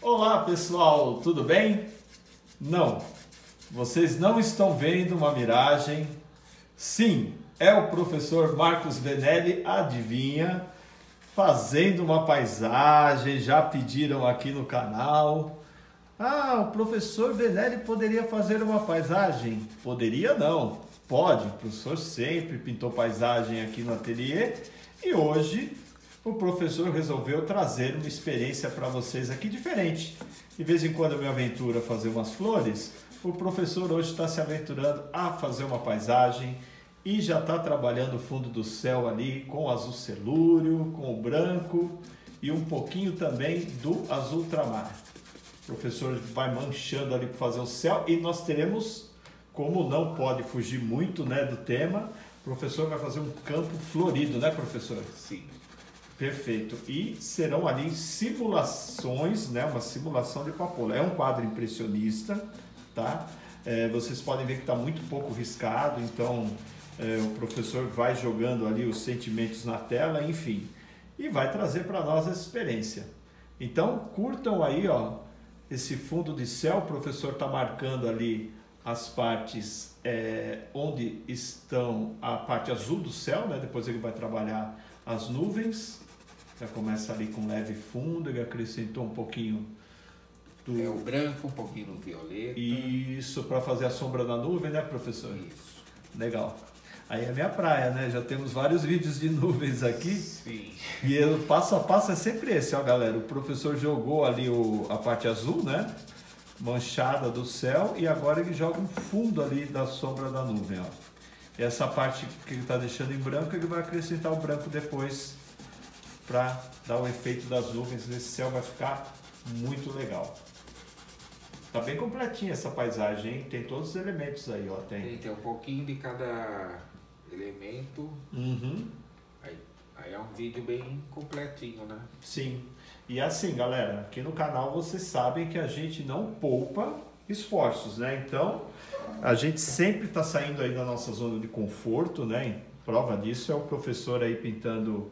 Olá pessoal, tudo bem? Não, vocês não estão vendo uma miragem. Sim, é o professor Marcos Benelli, adivinha, fazendo uma paisagem. Já pediram aqui no canal. Ah, o professor Benelli poderia fazer uma paisagem? Poderia não, pode. O professor sempre pintou paisagem aqui no ateliê e hoje o professor resolveu trazer uma experiência para vocês aqui diferente. De vez em quando eu me aventuro a fazer umas flores, o professor hoje está se aventurando a fazer uma paisagem e já está trabalhando o fundo do céu ali com o azul celúreo, com o branco e um pouquinho também do azul ultramar. O professor vai manchando ali para fazer o céu e nós teremos, como não pode fugir muito, né, do tema, o professor vai fazer um campo florido, né, professor? Sim. Perfeito. E serão ali simulações, né? Uma simulação de papoula. É um quadro impressionista, tá? Vocês podem ver que está muito pouco riscado, então o professor vai jogando ali os sentimentos na tela, enfim, e vai trazer para nós essa experiência. Então curtam aí, ó, esse fundo de céu. O professor está marcando ali as partes onde estão a parte azul do céu, né? Depois ele vai trabalhar as nuvens. Já começa ali com leve fundo, ele acrescentou um pouquinho do... É o branco, um pouquinho no violeta. Isso, para fazer a sombra da nuvem, né, professor? Isso. Legal. Aí é a minha praia, né? Já temos vários vídeos de nuvens aqui. Sim. E o passo a passo é sempre esse, ó, galera. O professor jogou ali a parte azul, né? Manchada do céu, e agora ele joga um fundo ali da sombra da nuvem, ó. E essa parte que ele está deixando em branco, ele vai acrescentar o branco depois para dar o efeito das nuvens. Esse céu vai ficar muito legal. Tá bem completinha essa paisagem, hein? Tem todos os elementos aí, ó. Tem um pouquinho de cada elemento. Uhum. Aí é um vídeo bem completinho, né? Sim. E assim, galera, aqui no canal vocês sabem que a gente não poupa esforços, né? Então, a gente sempre está saindo aí da nossa zona de conforto, né? Prova disso é o professor aí pintando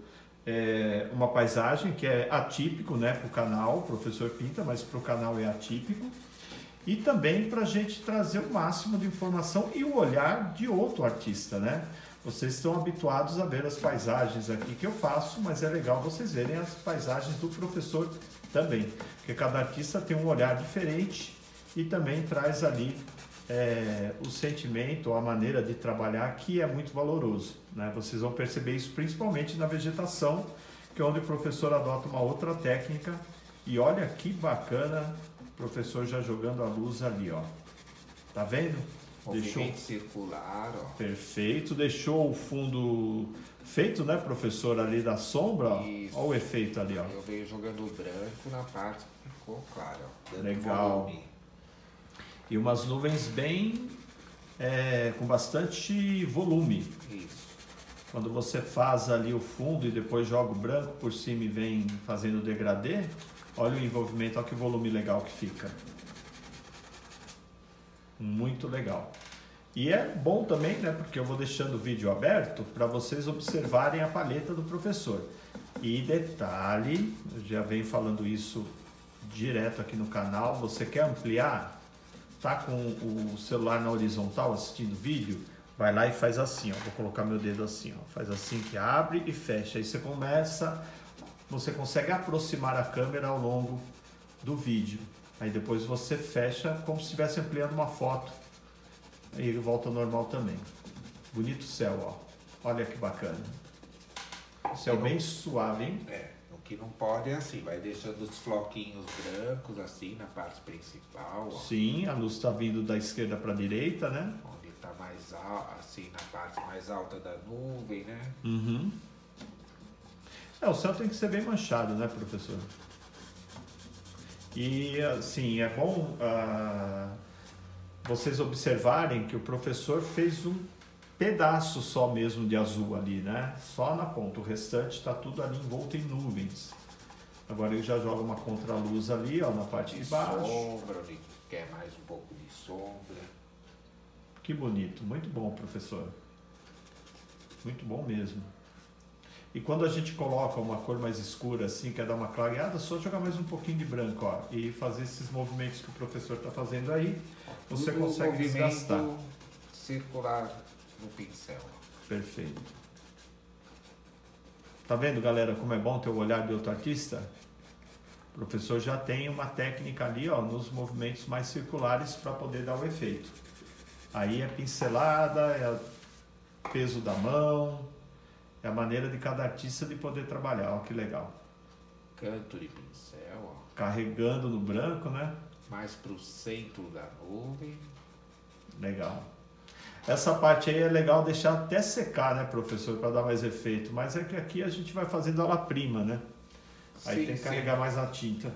uma paisagem que é atípico, né, para o canal. O professor pinta, mas para o canal é atípico. E também para a gente trazer o máximo de informação e o olhar de outro artista, né? Vocês estão habituados a ver as paisagens aqui que eu faço, mas é legal vocês verem as paisagens do professor também, porque cada artista tem um olhar diferente e também traz ali o sentimento, a maneira de trabalhar, que é muito valoroso, né? Vocês vão perceber isso principalmente na vegetação, que é onde o professor adota uma outra técnica. E olha que bacana, o professor já jogando a luz ali, ó. Tá vendo? Movimento circular, ó. Perfeito, deixou o fundo feito, né, professor, ali da sombra, ó. Isso. Olha o efeito ali, ó. Eu venho jogando o branco na parte que ficou claro, ó. Dando Legal. volume. E umas nuvens bem com bastante volume. Isso. Quando você faz ali o fundo e depois joga o branco por cima e vem fazendo o degradê, olha o envolvimento, olha que volume legal que fica. Muito legal. E é bom também, né, porque eu vou deixando o vídeo aberto para vocês observarem a paleta do professor. E detalhe, eu já venho falando isso direto aqui no canal, você quer ampliar? Tá com o celular na horizontal assistindo o vídeo? Vai lá e faz assim, ó. Vou colocar meu dedo assim, ó. Faz assim que abre e fecha. Aí você consegue aproximar a câmera ao longo do vídeo. Aí depois você fecha como se estivesse ampliando uma foto. Aí ele volta ao normal também. Bonito céu, ó. Olha que bacana. Céu bem suave, hein? O que não pode é assim, vai deixando os floquinhos brancos assim na parte principal, ó. Sim, a luz está vindo da esquerda para a direita, né? Onde está mais alto, assim, na parte mais alta da nuvem, né? Uhum. O céu tem que ser bem manchado, né, professor? E, assim, é bom vocês observarem que o professor fez um pedaço só mesmo de azul ali, né? Só na ponta, o restante está tudo ali envolto em nuvens. Agora ele já joga uma contraluz ali, ó, na parte de baixo. Sombra, onde quer mais um pouco de sombra. Que bonito, muito bom, professor. Muito bom mesmo. E quando a gente coloca uma cor mais escura assim, quer dar uma clareada, só jogar mais um pouquinho de branco, ó, e fazer esses movimentos que o professor está fazendo aí, você consegue desgastar. Circular no pincel. Perfeito. Tá vendo, galera, como é bom ter o olhar de outro artista? O professor já tem uma técnica ali, ó, nos movimentos mais circulares para poder dar o efeito. Aí é pincelada, é o peso da mão, é a maneira de cada artista de poder trabalhar, ó, que legal. Canto de pincel, ó. Carregando no branco, né? Mais pro centro da nuvem. Legal. Essa parte aí é legal deixar até secar, né, professor, para dar mais efeito. Mas é que aqui a gente vai fazendo ela prima, né? Aí tem que carregar mais a tinta.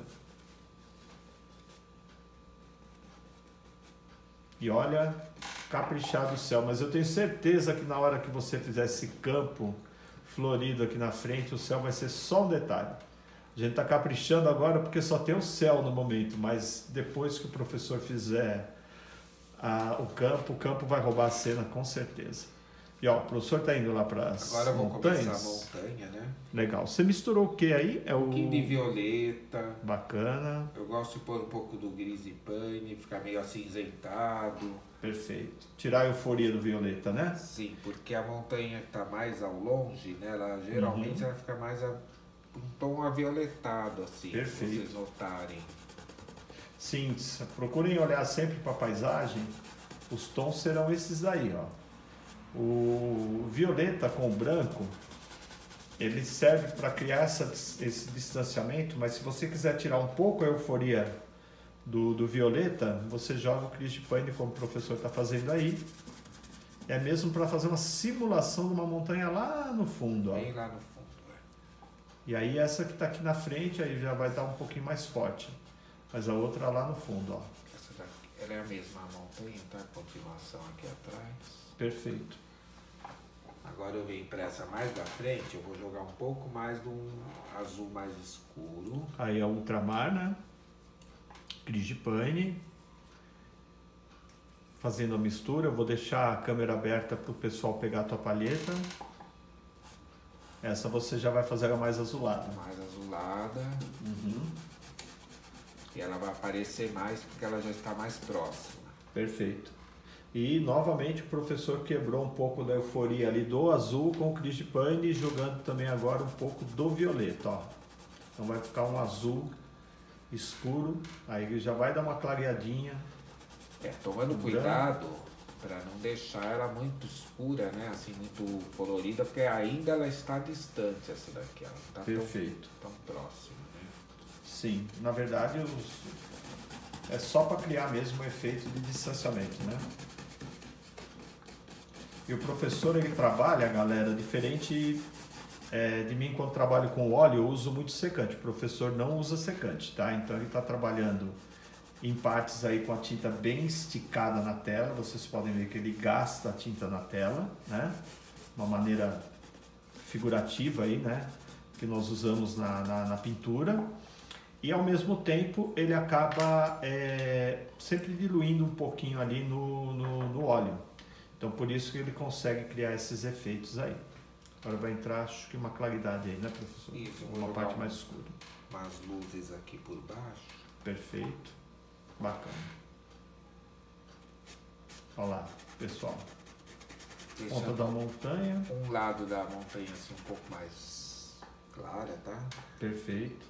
E olha, caprichado o céu. Mas eu tenho certeza que na hora que você fizer esse campo florido aqui na frente, o céu vai ser só um detalhe. A gente está caprichando agora porque só tem o céu no momento, mas depois que o professor fizer o campo vai roubar a cena com certeza. E ó, o professor está indo lá para as montanhas. Agora eu vou começar a montanha, né? Legal. Você misturou o que aí? É Um pouquinho de violeta. Bacana. Eu gosto de pôr um pouco do gris e pane, ficar meio acinzentado. Perfeito. Tirar a euforia do violeta, né? Sim, porque a montanha que está mais ao longe, né? Ela geralmente ela fica mais um tom avioletado, assim. Perfeito. Se vocês notarem. Sim, procurem olhar sempre para a paisagem. Os tons serão esses aí, ó. O violeta com o branco, ele serve para criar esse distanciamento, mas se você quiser tirar um pouco a euforia do violeta, você joga o Cris de Pane, como o professor está fazendo aí. É mesmo para fazer uma simulação de uma montanha lá no fundo, ó. Bem lá no fundo, né? E aí essa que está aqui na frente aí já vai dar um pouquinho mais forte. Mas a outra lá no fundo, ó. Essa daqui, ela é a mesma montanha, tá? Continuação aqui atrás. Perfeito. Agora eu venho para essa mais da frente, eu vou jogar um pouco mais de um azul mais escuro. Aí é o ultramar, né? Cris de Pane. Fazendo a mistura, eu vou deixar a câmera aberta para o pessoal pegar a tua palheta. Essa você já vai fazer ela mais azulada. Mais azulada. Uhum. E ela vai aparecer mais porque ela já está mais próxima. Perfeito. E novamente o professor quebrou um pouco da euforia ali do azul com o Cris de Pane, jogando também agora um pouco do violeta, ó. Então vai ficar um azul escuro, aí já vai dar uma clareadinha. Tomando cuidado para não deixar ela muito escura, né? Assim, muito colorida, porque ainda ela está distante essa daqui, ela não está Perfeito. tão próxima, né? Sim, na verdade é só para criar mesmo o efeito de distanciamento, né? E o professor, ele trabalha, galera, diferente de mim quando trabalho com óleo, eu uso muito secante. O professor não usa secante, tá? Então ele está trabalhando em partes aí com a tinta bem esticada na tela. Vocês podem ver que ele gasta a tinta na tela, né? Uma maneira figurativa aí, né? Que nós usamos na pintura. E ao mesmo tempo ele acaba sempre diluindo um pouquinho ali no óleo. Então por isso que ele consegue criar esses efeitos aí. Agora vai entrar, acho que uma claridade aí, né, professor? Isso, uma parte mais escura. Umas luzes aqui por baixo. Perfeito. Bacana. Olha lá, pessoal. Ponta da montanha. Um lado da montanha assim um pouco mais clara, tá? Perfeito.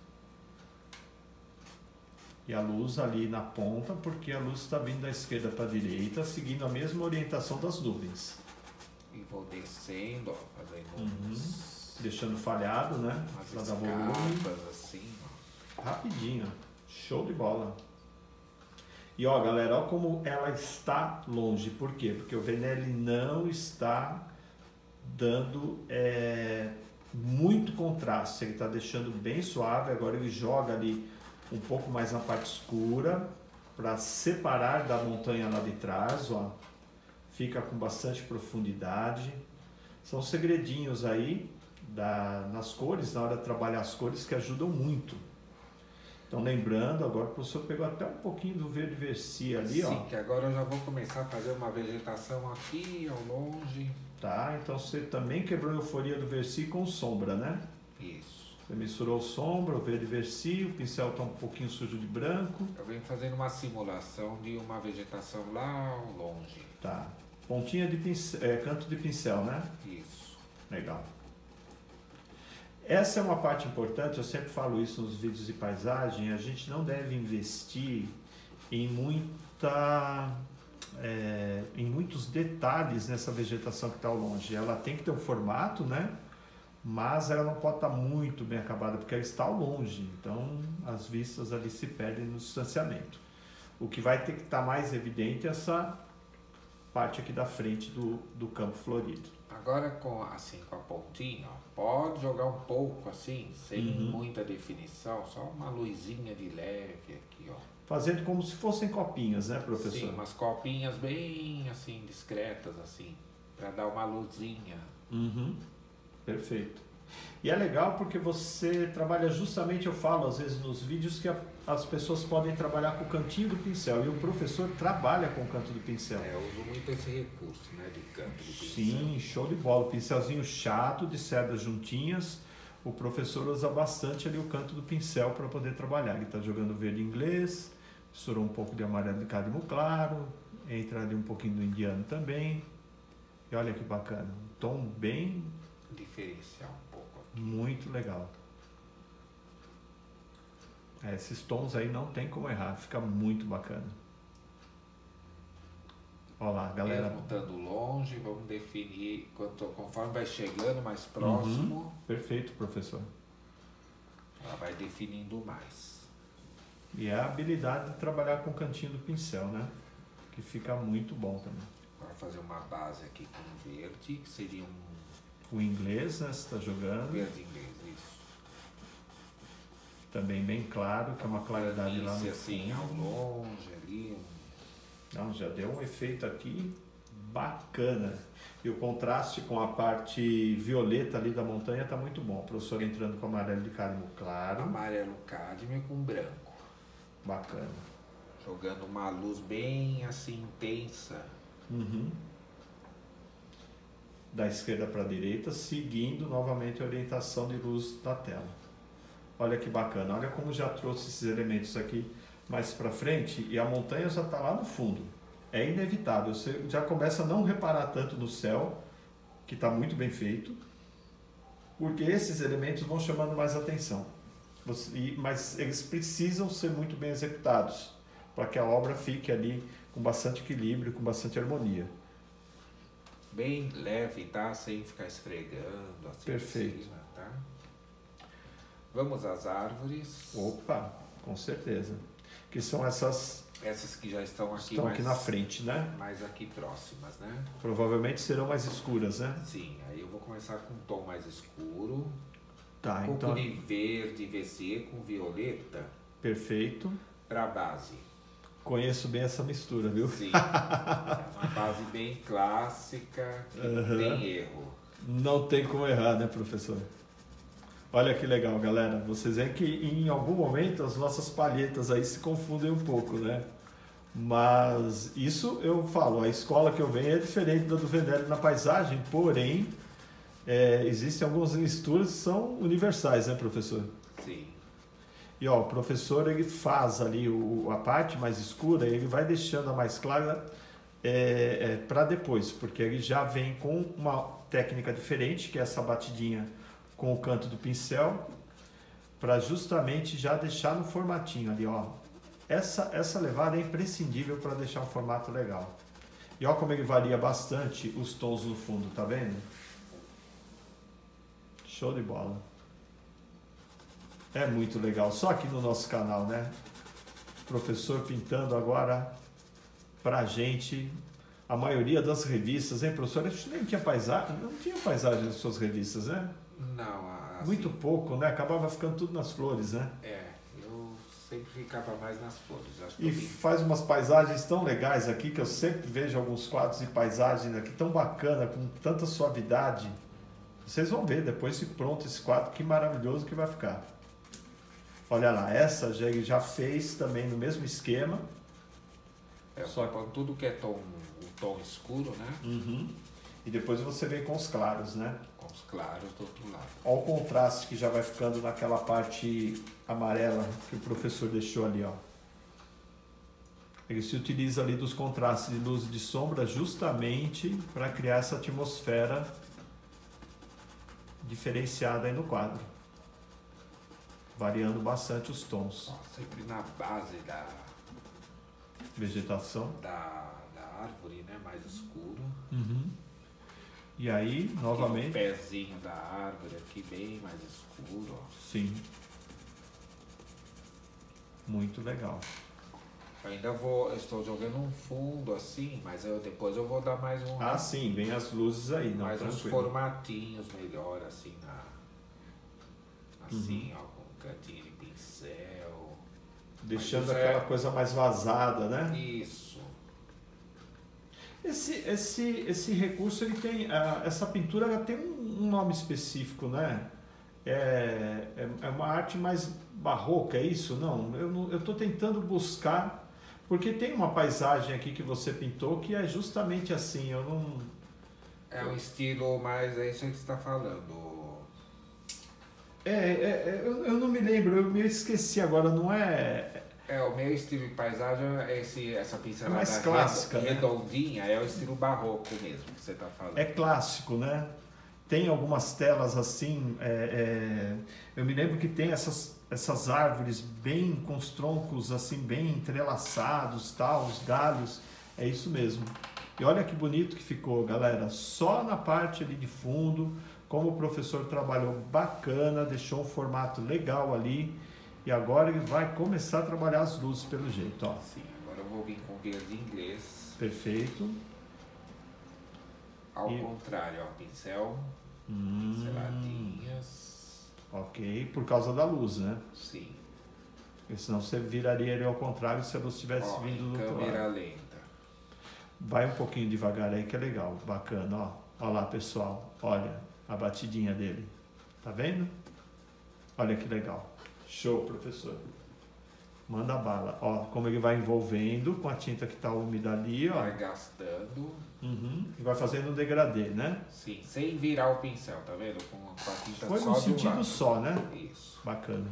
E a luz ali na ponta, porque a luz está vindo da esquerda para a direita, seguindo a mesma orientação das nuvens. E vou descendo, ó, fazendo deixando falhado, né? Para dar volume. Assim, ó. Rapidinho. Show de bola. E ó, galera, ó como ela está longe. Por quê? Porque o Venelli não está dando muito contraste. Ele está deixando bem suave. Agora ele joga ali um pouco mais na parte escura para separar da montanha lá de trás, ó. Fica com bastante profundidade. São segredinhos aí nas cores, na hora de trabalhar as cores, que ajudam muito. Então, lembrando, agora o professor pegou até um pouquinho do verde versi ali, Sim, ó. que agora eu já vou começar a fazer uma vegetação aqui ao longe. Tá, então você também quebrou a euforia do versi com sombra, né? Isso. Você misturou sombra, o verde versi, o pincel está um pouquinho sujo de branco. Eu venho fazendo uma simulação de uma vegetação lá ao longe. Tá. Pontinha de pincel, canto de pincel, né? Isso. Legal. Essa é uma parte importante, eu sempre falo isso nos vídeos de paisagem, a gente não deve investir em em muitos detalhes nessa vegetação que está ao longe. Ela tem que ter um formato, né? Mas ela não pode estar muito bem acabada, porque ela está ao longe, então as vistas ali se perdem no distanciamento. O que vai ter que estar mais evidente é essa parte aqui da frente do campo florido. Agora com a pontinha, ó, pode jogar um pouco assim, sem muita definição, só uma luzinha de leve aqui, ó. Fazendo como se fossem copinhas, né, professor? Sim, umas copinhas bem assim, discretas assim, para dar uma luzinha. Perfeito. E é legal porque você trabalha justamente, eu falo às vezes nos vídeos que as pessoas podem trabalhar com o cantinho do pincel e o professor trabalha com o canto do pincel. Eu uso muito esse recurso, né, de canto de pincel. Sim, show de bola. O pincelzinho chato de cerdas juntinhas, o professor usa bastante ali o canto do pincel para poder trabalhar. Ele está jogando verde inglês, misturou um pouco de amarelo de cádmio claro, entra ali um pouquinho do indiano também. E olha que bacana, um tom bem... diferenciar um pouco aqui. Muito legal. Esses tons aí não tem como errar, fica muito bacana. Olha lá, galera. Mesmo estando longe, vamos definir conforme vai chegando mais próximo. Perfeito, professor. Ela vai definindo mais. E é a habilidade de trabalhar com o cantinho do pincel, né? Que fica muito bom também. Vou fazer uma base aqui com verde, que seria O inglês, né? Você está jogando. verde inglês, isso. Também bem claro, que é uma claridade lá no assim, ao longe ali. Não, já deu um efeito aqui bacana. E o contraste com a parte violeta ali da montanha está muito bom. O professor entrando com amarelo de cádmio claro. Amarelo cádmio com branco. Bacana. Jogando uma luz bem assim intensa. Da esquerda para a direita, seguindo novamente a orientação de luz da tela. Olha que bacana, olha como já trouxe esses elementos aqui mais para frente e a montanha já está lá no fundo. É inevitável, você já começa a não reparar tanto no céu, que está muito bem feito, porque esses elementos vão chamando mais atenção. Mas eles precisam ser muito bem executados, para que a obra fique ali com bastante equilíbrio, com bastante harmonia. Bem leve, tá? Sem ficar esfregando assim. Perfeito. Por cima, tá? Vamos às árvores. Opa, com certeza. Que são essas que já estão aqui, aqui na frente, né? Mais aqui próximas, né? Provavelmente serão mais escuras, né? Sim, aí eu vou começar com um tom mais escuro. Tá, um pouco então... de verde VC com violeta. Perfeito. Para base. Conheço bem essa mistura, viu? Sim. É uma base bem clássica, que não tem erro. Não tem como errar, né, professor? Olha que legal, galera. Vocês veem que em algum momento as nossas palhetas aí se confundem um pouco, né? Mas isso eu falo, a escola que eu venho é diferente da do Vendelli na paisagem, porém, existem algumas misturas que são universais, né, professor? Sim. E ó, o professor ele faz ali a parte mais escura, ele vai deixando a mais clara para depois, porque ele já vem com uma técnica diferente, que é essa batidinha com o canto do pincel, para justamente já deixar no formatinho ali, ó. Essa levada é imprescindível para deixar um formato legal. E ó como ele varia bastante os tons no fundo, tá vendo? Show de bola. É muito legal. Só aqui no nosso canal, né? Professor pintando agora pra gente a maioria das revistas, hein, professor? A gente nem tinha paisagem, não tinha paisagem nas suas revistas, né? Não, assim, muito pouco, né? Acabava ficando tudo nas flores, né? Eu sempre ficava mais nas flores. Acho que e faz umas paisagens tão legais aqui, que eu sempre vejo alguns quadros de paisagem aqui tão bacana, com tanta suavidade. Vocês vão ver depois, se pronto esse quadro, que maravilhoso que vai ficar. Olha lá, essa já fez também no mesmo esquema. Só com tudo que é o tom escuro, né? Uhum. E depois você vem com os claros, né? Com os claros do outro lado. Olha o contraste que já vai ficando naquela parte amarela que o professor deixou ali, ó. Ele se utiliza ali dos contrastes de luz e de sombra justamente para criar essa atmosfera diferenciada aí no quadro, variando bastante os tons. Sempre na base da vegetação da árvore, né, mais escuro. Uhum. E aí, novamente, o pezinho da árvore aqui bem mais escuro. Ó. Sim. Muito legal. Estou jogando um fundo assim, mas depois eu vou dar mais um. Ah, sim, vem as luzes aí, não, mais tranquilo. uns formatinhos melhor assim assim, ó, com um cantinho de pincel. Deixando aquela coisa mais vazada, né? Isso. Esse recurso, ele tem, essa pintura ela tem um nome específico, né? É uma arte mais barroca, é isso? Não, eu estou tentando buscar, porque tem uma paisagem aqui que você pintou que é justamente assim, eu não... É um estilo mais, é isso que você está falando. Eu não me lembro, eu me esqueci agora, não é... O meu estilo de paisagem é essa pincelada mais clássica, redondinha, né? É o estilo barroco mesmo que você está falando. É clássico, né? Tem algumas telas assim, eu me lembro que tem essas árvores bem com os troncos assim bem entrelaçados, tal, os galhos, é isso mesmo. E olha que bonito que ficou, galera, só na parte ali de fundo, como o professor trabalhou bacana, deixou um formato legal ali, e agora ele vai começar a trabalhar as luzes pelo jeito, ó. Sim, agora eu vou vir com verde inglês. Perfeito. Ao contrário, ó, pincel, pinceladinhas. Ok, por causa da luz, né? Sim. Porque senão você viraria ele ao contrário se a luz estivesse vindo do outro lado. Câmera lenta. Vai um pouquinho devagar aí que é legal, bacana, ó. Olha lá, pessoal, olha a batidinha dele. Tá vendo? Olha que legal. Show, professor. Manda bala. Ó, como ele vai envolvendo com a tinta que está úmida ali, ó. Vai gastando. Uhum. E vai fazendo um degradê, né? Sim, sem virar o pincel, tá vendo? Com a tinta foi só num de um sentido lado. só, né? Isso. Bacana.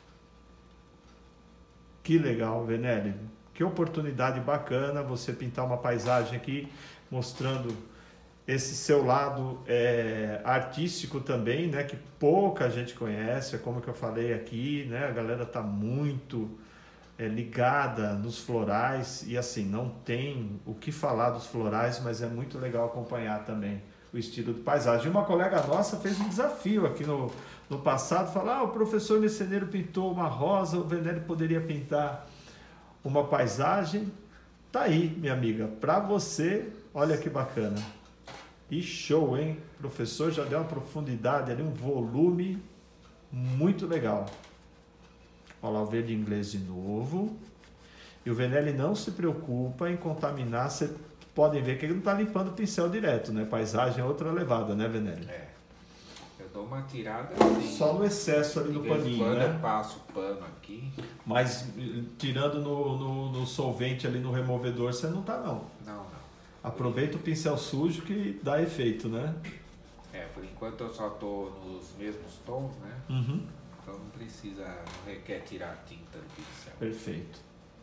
Que legal, Venelli. Que oportunidade bacana você pintar uma paisagem aqui, mostrando esse seu lado artístico também, né? Que pouca gente conhece, é como que eu falei aqui, né? A galera tá muito ligada nos florais e assim, não tem o que falar dos florais, mas é muito legal acompanhar também o estilo de paisagem. Uma colega nossa fez um desafio aqui no passado, falar, o professor Meceneiro pintou uma rosa, o Venelli poderia pintar uma paisagem. Tá aí, minha amiga, para você, olha que bacana. E show, hein? O professor já deu uma profundidade ali, um volume muito legal. Olha lá o verde inglês de novo. E o Venelli não se preocupa em contaminar. Vocês podem ver que ele não está limpando o pincel direto, né? Paisagem é outra levada, né, Venelli? Eu dou uma tirada assim. Só no excesso ali do paninho, quando né? eu passo o pano aqui. Mas tirando no solvente ali no removedor, você não tá, não. Não. Aproveita o pincel sujo que dá efeito, né? Por enquanto eu só tô nos mesmos tons, né? Uhum. Então não requer tirar a tinta do pincel. Perfeito.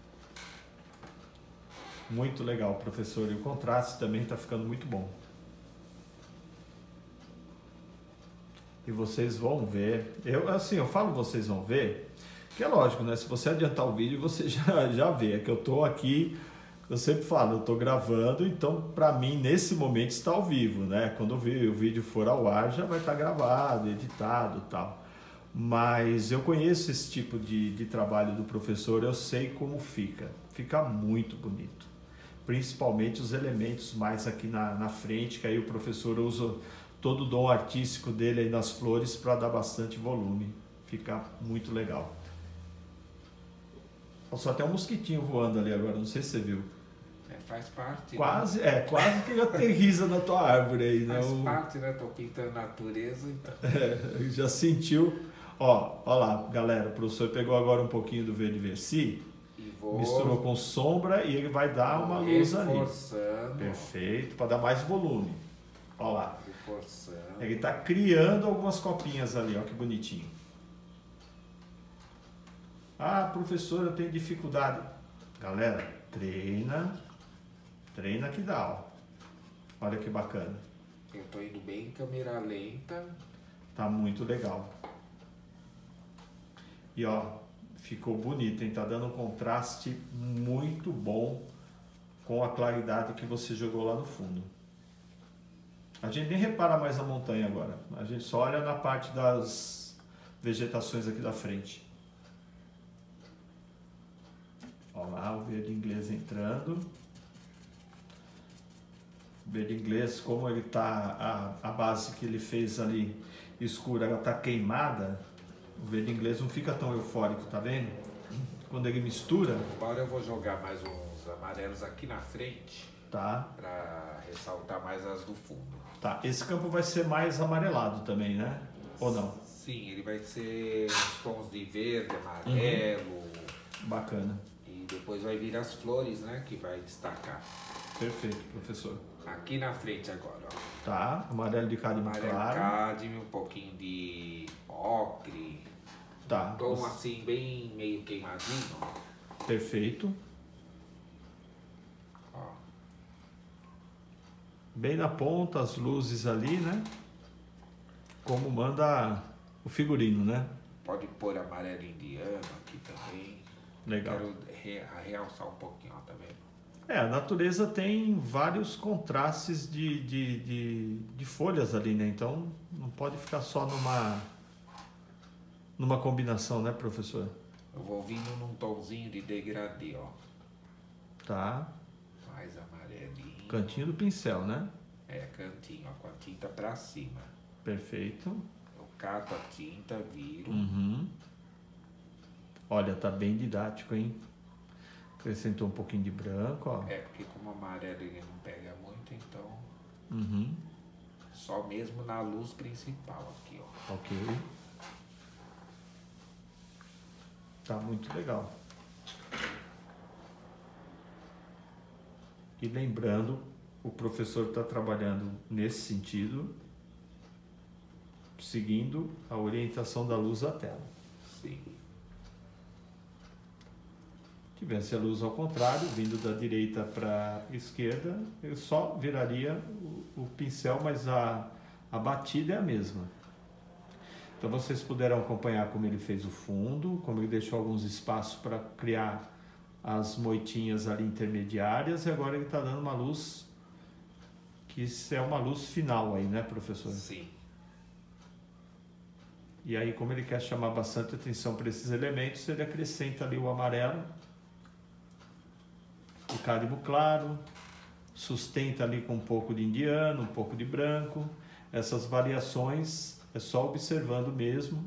Muito legal, professor. E o contraste também está ficando muito bom. E vocês vão ver. Eu falo vocês vão ver, que é lógico, né? Se você adiantar o vídeo, você já vê. É que eu tô aqui, eu sempre falo, eu tô gravando, então para mim nesse momento está ao vivo, né? Quando o vídeo for ao ar, já vai estar gravado, editado e tal. Mas eu conheço esse tipo de trabalho do professor, eu sei como fica. Fica muito bonito. Principalmente os elementos mais aqui na frente, que aí o professor usa todo o dom artístico dele aí nas flores para dar bastante volume. Fica muito legal. Só tem um mosquitinho voando ali agora, não sei se você viu. Faz parte. Quase, né? Quase que aterriza na tua árvore aí, né? Faz parte, né? Tô pintando natureza, então. Já sentiu. Ó lá, galera, o professor pegou agora um pouquinho do verde Versi, misturou com sombra e ele vai dar uma luz ali. Reforçando. Perfeito, para dar mais volume. Ó lá. Reforçando. Ele está criando algumas copinhas ali, ó que bonitinho. Ah, professor, eu tenho dificuldade. Galera, treina que dá, ó. Olha que bacana. Eu tô indo bem em câmera lenta. Tá muito legal. E ó, ficou bonito, hein? Tá dando um contraste muito bom com a claridade que você jogou lá no fundo. A gente nem repara mais a montanha agora. A gente só olha na parte das vegetações aqui da frente. Olha lá o verde inglês entrando. O verde inglês, como ele tá, a base que ele fez ali escura, ela tá queimada. O verde inglês não fica tão eufórico, tá vendo? Quando ele mistura. Agora eu vou jogar mais uns amarelos aqui na frente. Tá. Pra ressaltar mais as do fundo. Tá, esse campo vai ser mais amarelado também, né? Ou não? Sim, ele vai ser uns tons de verde, amarelo. Bacana. E depois vai vir as flores, né? Que vai destacar. Perfeito, professor. Aqui na frente agora, ó. Tá, amarelo de cádmio Amarelo claro. cádmio, um pouquinho de ocre. Tá. Tom assim, bem meio queimadinho, ó. Perfeito. Ó. Bem na ponta, as luzes ali, né? Como manda o figurino, né? Pode pôr amarelo indiano aqui também. Legal. Quero realçar um pouquinho, ó, tá vendo? É, a natureza tem vários contrastes de folhas ali, né? Então não pode ficar só numa combinação, né, professor? Eu vou vindo num tomzinho de degradê, ó. Tá. Mais amarelinho. Cantinho do pincel, né? É, cantinho, ó, com a tinta pra cima. Perfeito. Eu cato a tinta, viro. Uhum. Olha, tá bem didático, hein? Acrescentou um pouquinho de branco, ó. É, porque como amarelo ele não pega muito, então... Uhum. Só mesmo na luz principal aqui, ó. Ok. Tá muito legal. E lembrando, o professor está trabalhando nesse sentido, seguindo a orientação da luz da tela. Sim. Se tivesse a luz ao contrário, vindo da direita para a esquerda, eu só viraria o pincel, mas a batida é a mesma. Então vocês puderam acompanhar como ele fez o fundo, como ele deixou alguns espaços para criar as moitinhas ali intermediárias, e agora ele está dando uma luz, que isso é uma luz final aí, né, professor? Sim. E aí, como ele quer chamar bastante atenção para esses elementos, ele acrescenta ali o amarelo, o cádmio claro, sustenta ali com um pouco de indiano, um pouco de branco. Essas variações é só observando mesmo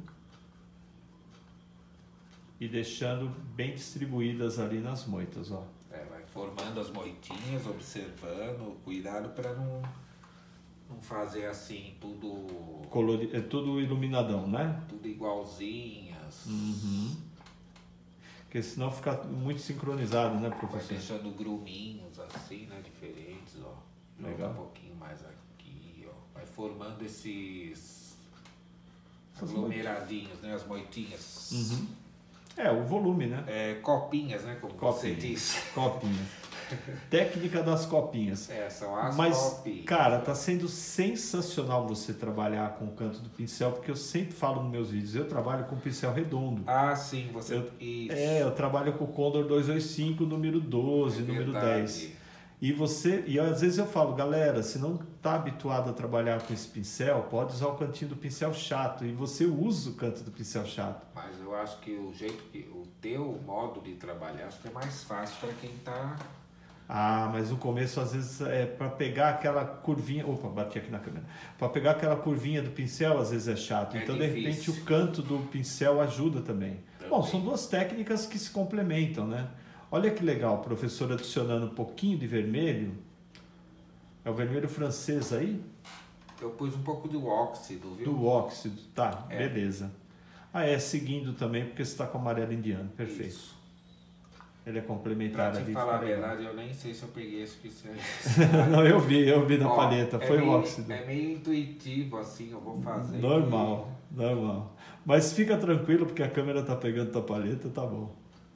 e deixando bem distribuídas ali nas moitas, ó. É, vai formando as moitinhas, observando, cuidado para não fazer assim tudo... É tudo iluminadão, né? Tudo igualzinhas. Uhum. Porque senão fica muito sincronizado, né, Vai professor? deixando gruminhos assim, né, diferentes, ó. Joga Legal. um pouquinho mais aqui, ó. Vai formando esses aglomeradinhos, né, as moitinhas. Uhum. É, o volume, né? É, copinhas, né, como você diz. Copinha. Técnica das copinhas. É, são as Mas, copinhas. cara, tá sendo sensacional você trabalhar com o canto do pincel, porque eu sempre falo nos meus vídeos, eu trabalho com pincel redondo. Ah, sim, você... Isso. Eu trabalho com o Condor 225, número 12, número verdade. 10. E às vezes eu falo, galera, se não tá habituado a trabalhar com esse pincel, pode usar o cantinho do pincel chato, e você usa o canto do pincel chato. Mas eu acho que o teu modo de trabalhar, acho que é mais fácil para quem tá... Ah, mas no começo, às vezes, é para pegar aquela curvinha... Opa, bati aqui na câmera. Para pegar aquela curvinha do pincel, às vezes é chato. É então, difícil. De repente, o canto do pincel ajuda também. Bom, são duas técnicas que se complementam, né? Olha que legal, o professor adicionando um pouquinho de vermelho. É o vermelho francês aí? Eu pus um pouco do óxido, viu? Do óxido, tá, É. beleza. Ah, é seguindo também, porque você está com amarelo indiano. Perfeito. Isso. Ele é complementar Pra ali. te falar a fica legal. verdade, eu nem sei se eu peguei esse pincel. Não, eu vi na Ó, palheta. Foi o meio, óxido. É meio intuitivo, assim, eu vou fazer. Normal. Mas fica tranquilo, porque a câmera tá pegando tua palheta, tá bom.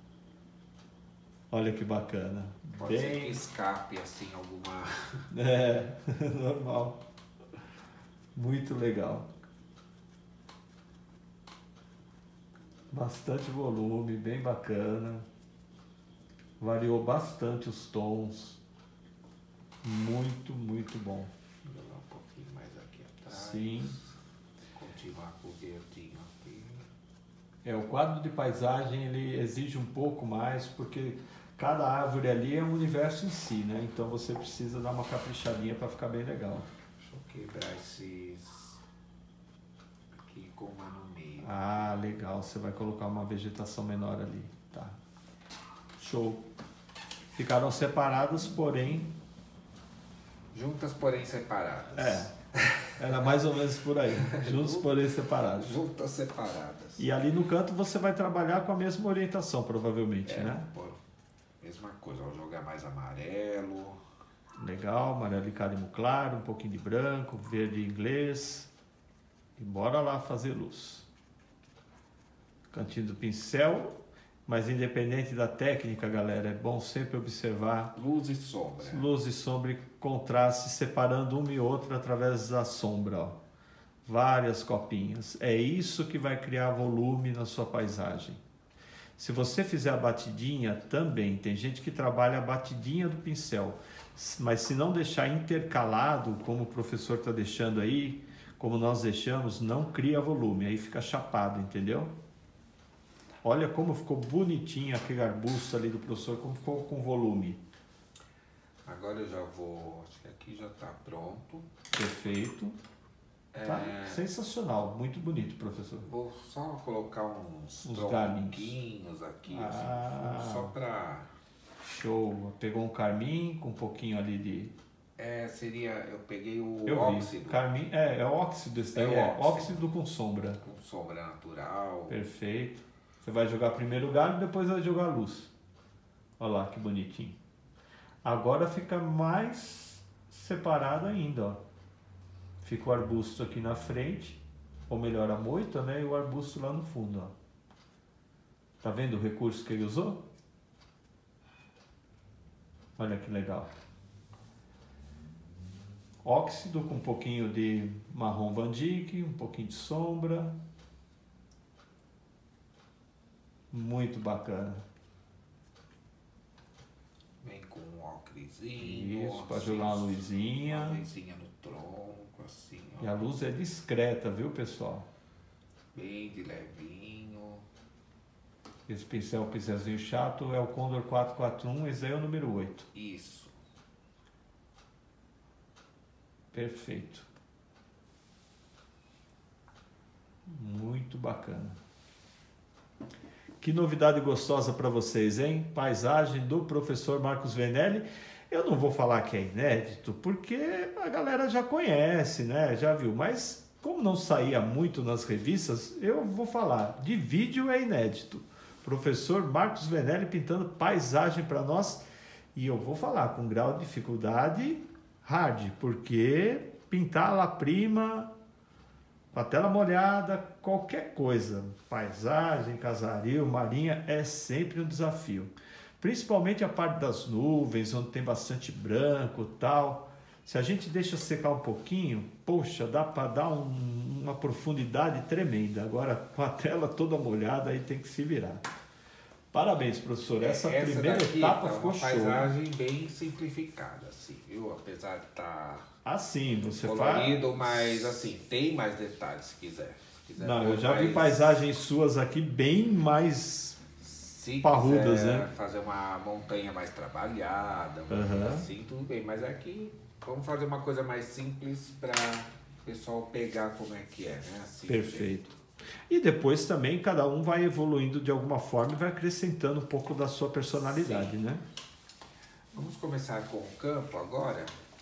Olha que bacana. Pode ser que escape, assim, alguma... É, normal. Muito legal. Bastante volume, bem bacana. Variou bastante os tons. Muito bom. Vou jogar um pouquinho mais aqui atrás. Sim. Continuar com o verdinho aqui. O quadro de paisagem ele exige um pouco mais, porque cada árvore ali é um universo em si, né? Então você precisa dar uma caprichadinha para ficar bem legal. Deixa eu quebrar esses aqui com uma no meio. Ah, legal. Você vai colocar uma vegetação menor ali, tá? Show. Ficaram separadas, porém... Juntas, porém separadas. Era mais ou menos por aí. Juntos, porém separados. Juntas separadas. E ali no canto você vai trabalhar com a mesma orientação, provavelmente, né? Pô, mesma coisa, vou jogar mais amarelo. Legal, amarelo e cárimo claro, um pouquinho de branco, verde inglês. E bora lá fazer luz. Cantinho do pincel, mas independente da técnica, galera, é bom sempre observar Luz e sombra. luz e sombra e contraste, separando uma e outra através da sombra, ó. Várias copinhas. É isso que vai criar volume na sua paisagem. Se você fizer a batidinha, também. Tem gente que trabalha a batidinha do pincel. Mas se não deixar intercalado, como o professor está deixando aí, como nós deixamos, não cria volume. Aí fica chapado, entendeu? Olha como ficou bonitinho aquele arbusto ali do professor, como ficou com volume. Agora eu já vou... Acho que aqui já está pronto. Perfeito. Tá? Sensacional, muito bonito, professor. Vou só colocar uns galinhos aqui, assim, só para... Show. Pegou um carmim com um pouquinho ali de... Eu peguei o Eu óxido. vi. Carmim, é óxido esse daí, óxido com sombra. Com sombra natural. Perfeito. Você vai jogar primeiro o galho e depois vai jogar a luz. Olha lá que bonitinho. Agora fica mais separado ainda, ó. Fica o arbusto aqui na frente, ou melhor, a moita, né? E o arbusto lá no fundo, ó. Tá vendo o recurso que ele usou? Olha que legal. Óxido com um pouquinho de marrom Van Dyck, um pouquinho de sombra. Muito bacana. Vem com um ocrezinho. Isso, para jogar uma luzinha. Uma luzinha no tronco, assim. Ó. E a luz é discreta, viu, pessoal? Bem de levinho. Esse pincel, o pincelzinho chato, é o Condor 441, esse aí é o número 8. Isso. Perfeito. Muito bacana. Que novidade gostosa para vocês, hein? Paisagem do professor Marcos Venelli. Eu não vou falar que é inédito, porque a galera já conhece, né? Já viu. Mas como não saía muito nas revistas, eu vou falar. De vídeo é inédito. Professor Marcos Venelli pintando paisagem para nós. E eu vou falar com grau de dificuldade hard, porque pintar a La Prima... com a tela molhada, qualquer coisa, paisagem, casario, marinha, é sempre um desafio. Principalmente a parte das nuvens, onde tem bastante branco e tal. Se a gente deixa secar um pouquinho, poxa, dá para dar uma profundidade tremenda. Agora, com a tela toda molhada, aí tem que se virar. Parabéns, professor. Essa primeira etapa ficou show. É uma paisagem bem simplificada, assim, viu? Apesar de estar... Assim, você colorido, mas assim, tem mais detalhes se quiser. Não, eu já vi paisagens suas aqui bem mais parrudas, né? Fazer uma montanha mais trabalhada, assim, tudo bem. Mas aqui vamos fazer uma coisa mais simples para o pessoal pegar como é que é, né? Assim, perfeito. E depois também cada um vai evoluindo de alguma forma e vai acrescentando um pouco da sua personalidade, né? Vamos começar com o campo agora.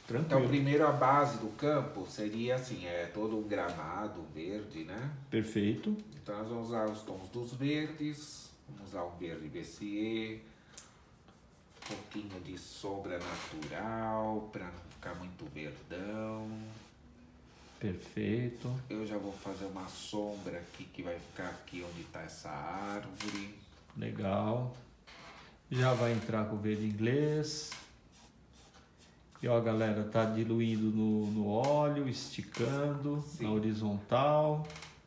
Então, Tranquilo. primeiro a base do campo seria assim, todo um gramado verde, né? Perfeito. Então nós vamos usar os tons dos verdes, vamos usar um verde BCE, um pouquinho de sombra natural, para não ficar muito verdão. Perfeito. Eu já vou fazer uma sombra aqui que vai ficar aqui onde está essa árvore. Legal. Já vai entrar com o verde inglês. E ó, galera, tá diluindo no óleo, esticando. Sim. Na horizontal.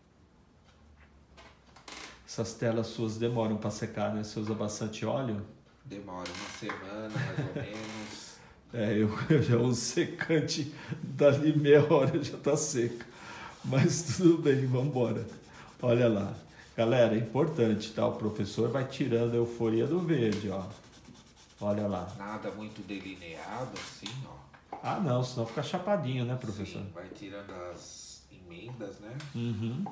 Essas telas suas demoram para secar, né? Você usa bastante óleo? Demora uma semana, mais ou menos. Eu já uso secante, dali meia hora já tá seca. Mas tudo bem, vamos embora. Olha lá. Galera, é importante, tá? O professor vai tirando a euforia do verde, ó. Olha lá. Nada muito delineado assim, ó. Ah, não, senão fica chapadinho, né, professor? Sim, vai tirando as emendas, né? Uhum.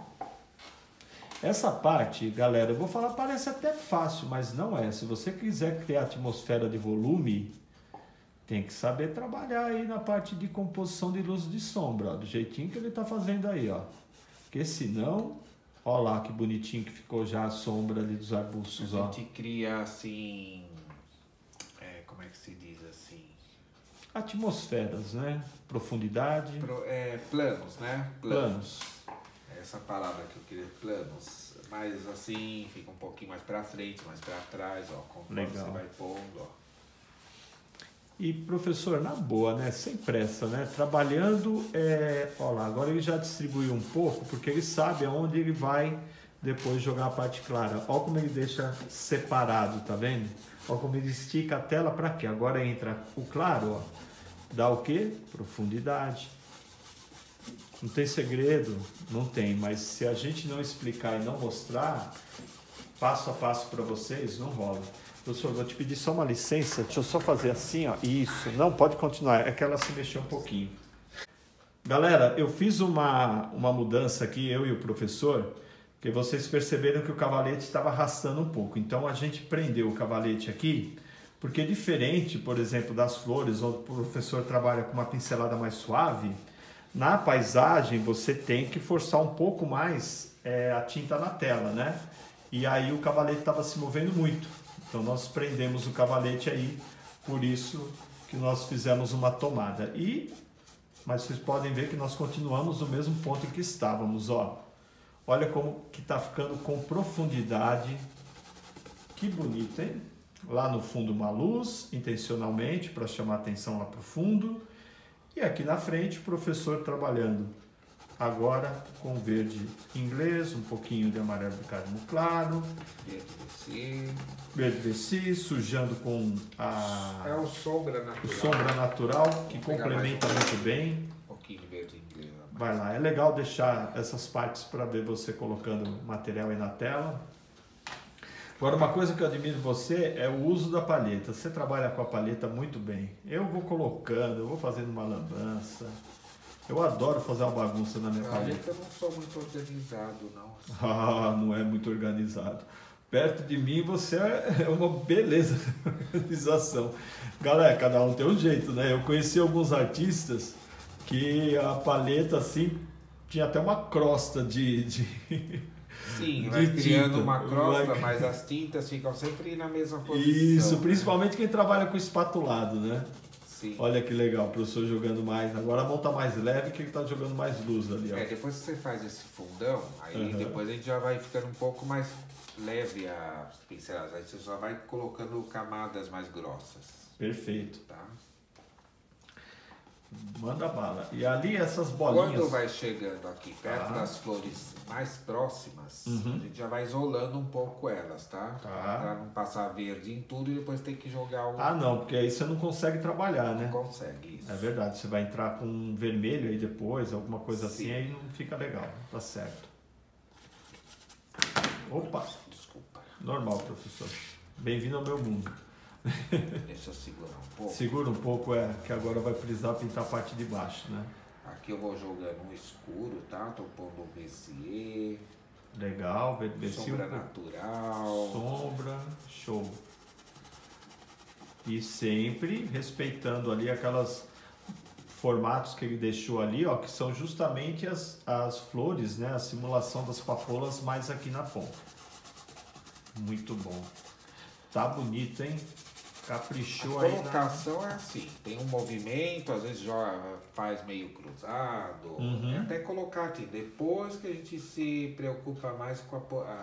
Essa parte, galera, eu vou falar, parece até fácil, mas não é. Se você quiser criar atmosfera de volume, tem que saber trabalhar aí na parte de composição de luz e de sombra, ó, do jeitinho que ele tá fazendo aí, ó. Porque senão, ó lá que bonitinho que ficou já a sombra ali dos arbustos, A ó. gente cria assim, como é que se diz assim? Atmosferas, né? Profundidade, Planos, né? planos. Essa palavra que eu queria, planos. Mas assim, fica um pouquinho mais pra frente, mais pra trás, ó. Conforme Legal. você vai pondo, ó. E professor, na boa, né? Sem pressa, né? Trabalhando, ó lá, agora ele já distribuiu um pouco, porque ele sabe aonde ele vai depois jogar a parte clara. Ó como ele deixa separado, tá vendo? Ó como ele estica a tela para quê? Agora entra o claro, ó. Dá o quê? Profundidade. Não tem segredo? Não tem, mas se a gente não explicar e não mostrar, passo a passo para vocês, não rola. Professor, vou te pedir só uma licença, deixa eu só fazer assim, ó. Isso, não, pode continuar, é que ela se mexeu um pouquinho. Galera, eu fiz uma mudança aqui, eu e o professor, que vocês perceberam que o cavalete estava arrastando um pouco. Então a gente prendeu o cavalete aqui, porque é diferente, por exemplo, das flores, onde o professor trabalha com uma pincelada mais suave, na paisagem você tem que forçar um pouco mais a tinta na tela, né? E aí o cavalete estava se movendo muito. Então nós prendemos o cavalete aí, por isso que nós fizemos uma tomada. Mas vocês podem ver que nós continuamos no mesmo ponto em que estávamos, ó. Olha como que está ficando com profundidade. Que bonito, hein? Lá no fundo uma luz, intencionalmente, para chamar atenção lá para o fundo. E aqui na frente o professor trabalhando agora com verde inglês, um pouquinho de amarelo de carmo claro. Verde BC, sujando com É o sombra natural. sombra natural, que complementa muito bem. Um pouquinho de verde inglês. Vai lá, é legal deixar essas partes para ver você colocando material aí na tela. Agora, uma coisa que eu admiro em você é o uso da palheta. Você trabalha com a palheta muito bem. Eu vou colocando, eu vou fazendo uma lambança. Eu adoro fazer uma bagunça na minha palheta. Eu não sou muito organizado, não. Ah, não é muito organizado. Perto de mim você é uma beleza de organização. Galera, cada um tem um jeito, né? Eu conheci alguns artistas que a palheta assim tinha até uma crosta de Sim, de vai criando tinta. uma crosta, Vai- mas as tintas ficam sempre na mesma posição. Isso, né? principalmente quem trabalha com espatulado, né? Sim. Olha que legal, o professor jogando mais. Agora a mão tá mais leve que ele tá jogando mais luz ali, ó. Depois que você faz esse fundão, aí Uhum. depois a gente já vai ficando um pouco mais leve as pinceladas. Aí você só vai colocando camadas mais grossas, Perfeito. tá? Manda bala. E ali essas bolinhas. Quando vai chegando aqui perto Tá. das flores mais próximas, Uhum. a gente já vai isolando um pouco elas, tá? Tá. Pra não passar verde em tudo e depois ter que jogar o... Ah, não, porque aí você não consegue trabalhar, né? Não consegue isso. É verdade, você vai entrar com um vermelho aí depois, alguma coisa assim, Sim. aí não fica legal, tá certo. Opa, Desculpa, normal, professor. Bem-vindo ao meu mundo. deixa eu segurar um pouco. Segura um pouco, que agora vai precisar pintar a parte de baixo, né? Aqui eu vou jogando um escuro, tá? Tô pondo o BCE, Legal, VBC, sombra natural. sombra, show. E sempre respeitando ali aquelas formatos que ele deixou ali, ó, que são justamente as flores, né? A simulação das papoulas mais aqui na ponta. Muito bom. Tá bonito, hein? Caprichou A aí colocação é assim, tem um movimento, às vezes já faz meio cruzado, Uhum. até colocar aqui, depois que a gente se preocupa mais com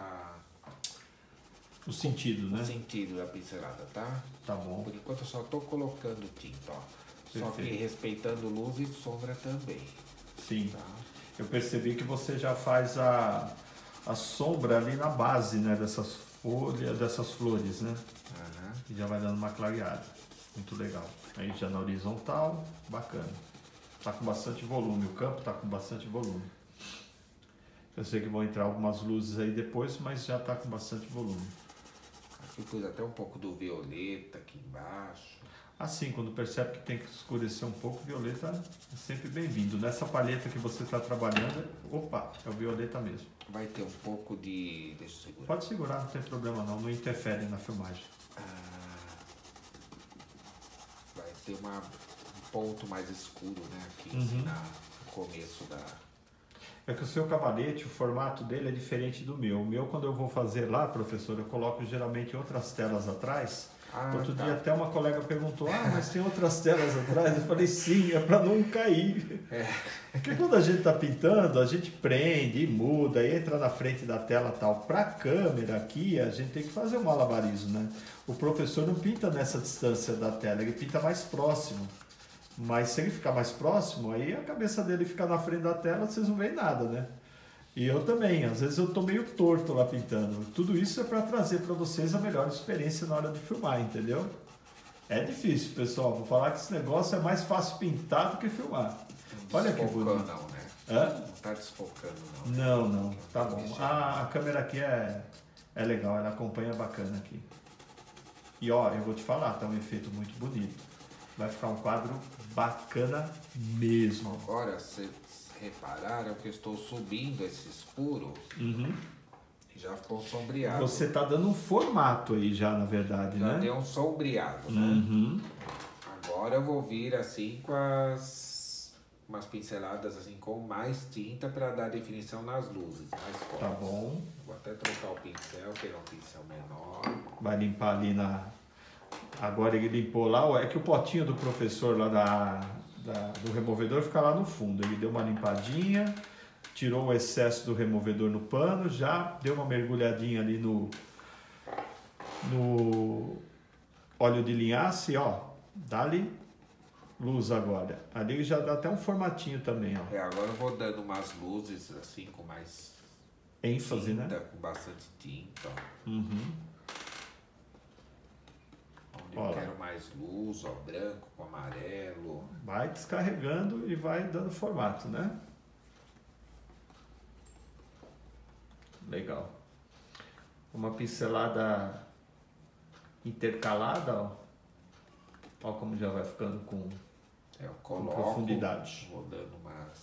o sentido, o né? sentido da pincelada, tá? Tá bom. Por enquanto eu só tô colocando tinta, ó. Só que Perfeito. respeitando luz e sombra também, Sim. tá? Eu percebi que você já faz a sombra ali na base, né? Dessas folhas, dessas flores, né? Aham. E já vai dando uma clareada. Muito legal. Aí já na horizontal, bacana. Tá com bastante volume, o campo tá com bastante volume. Eu sei que vão entrar algumas luzes aí depois, mas já tá com bastante volume. Aqui eu pus até um pouco do violeta aqui embaixo. Assim, quando percebe que tem que escurecer um pouco, o violeta é sempre bem-vindo. Nessa palheta que você está trabalhando, opa, é o violeta mesmo. Vai ter um pouco de... deixa eu segurar. Pode segurar, não tem problema não, não interfere na filmagem. Vai ter um ponto mais escuro, né? Aqui Uhum. assim, no começo da... É que o seu cavalete, o formato dele é diferente do meu. O meu, quando eu vou fazer lá, professor, eu coloco geralmente outras telas atrás. Outro tá. dia até uma colega perguntou, mas tem outras telas atrás? Eu falei, sim, é para não cair. Porque quando a gente está pintando, a gente prende e muda, e entra na frente da tela e tal. Para a câmera aqui, a gente tem que fazer um malabarismo, né? O professor não pinta nessa distância da tela, ele pinta mais próximo. Mas se ele ficar mais próximo, aí a cabeça dele fica na frente da tela, vocês não veem nada, né? E eu também, às vezes eu tô meio torto lá pintando. Tudo isso é para trazer para vocês a melhor experiência na hora de filmar, entendeu? É difícil, pessoal. Vou falar que esse negócio é mais fácil pintar do que filmar. Olha que bonito. Não, né? Hã? Não tá desfocando, não. Não, tá bom. A câmera aqui é legal, ela acompanha bacana aqui. E ó, eu vou te falar, tá um efeito muito bonito. Vai ficar um quadro bacana mesmo. Agora, vocês repararam que eu estou subindo esse escuro Uhum. e já ficou sombreado. Você tá dando um formato aí já, na verdade, Já né? deu um sombreado, né? Uhum. Agora eu vou vir assim com umas pinceladas assim com mais tinta para dar definição nas luzes mais fortes. Tá bom. Vou até trocar o pincel, pegar um pincel menor. Vai limpar ali na... Agora ele limpou lá, é que o potinho do professor lá do removedor fica lá no fundo. Ele deu uma limpadinha, tirou o excesso do removedor no pano, já deu uma mergulhadinha ali no óleo de linhaça e ó, dá-lhe luz agora. Ali ele já dá até um formatinho também, ó. Agora eu vou dando umas luzes assim com mais ênfase, tinta, né? com bastante tinta. Ó. Uhum. Onde eu quero mais luz, ó, branco com amarelo. Vai descarregando e vai dando formato, né? Legal. Uma pincelada intercalada, ó. Ó como já vai ficando com Eu coloco, profundidade. vou dando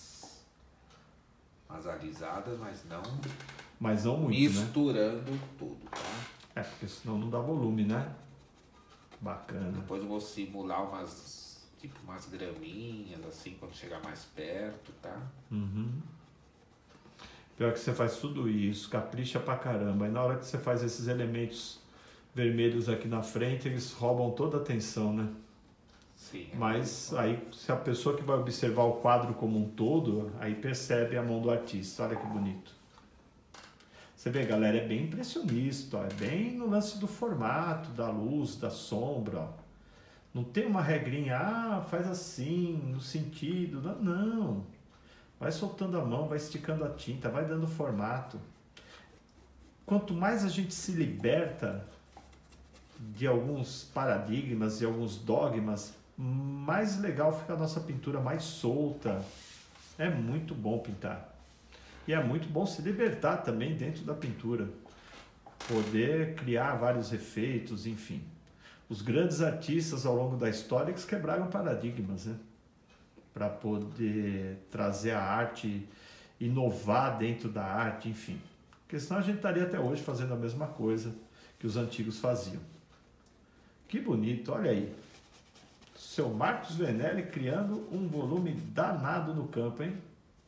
umas alisadas, Mas não muito, misturando tudo, tá? né? Porque senão não dá volume, né? Bacana. Depois eu vou simular umas graminhas, assim, quando chegar mais perto, tá? Uhum. Pior que você faz tudo isso, capricha pra caramba. E na hora que você faz esses elementos vermelhos aqui na frente, eles roubam toda a atenção, né? Sim. Mas aí, se a pessoa que vai observar o quadro como um todo, aí percebe a mão do artista. Olha que bonito. Você vê, galera, é bem impressionista, ó. É bem no lance do formato, da luz, da sombra, ó. Não tem uma regrinha, faz assim, no sentido, não. Vai soltando a mão, vai esticando a tinta, vai dando formato. Quanto mais a gente se liberta de alguns paradigmas, de alguns dogmas, mais legal fica a nossa pintura, mais solta. É muito bom pintar. E é muito bom se libertar também dentro da pintura. Poder criar vários efeitos, enfim. Os grandes artistas ao longo da história eles quebraram paradigmas, né? Para poder trazer a arte, inovar dentro da arte, enfim. Porque senão a gente estaria até hoje fazendo a mesma coisa que os antigos faziam. Que bonito, olha aí. Seu Marcos Venelli criando um volume danado no campo, hein?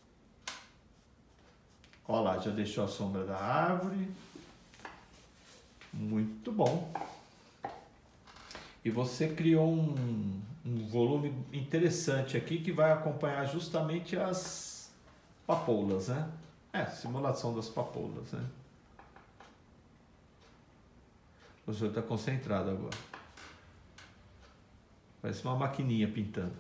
Olha lá, já deixou a sombra da árvore. Muito bom. E você criou um volume interessante aqui que vai acompanhar justamente as papoulas, né? Simulação das papoulas, né? O senhor está concentrado agora. Parece uma maquininha pintando.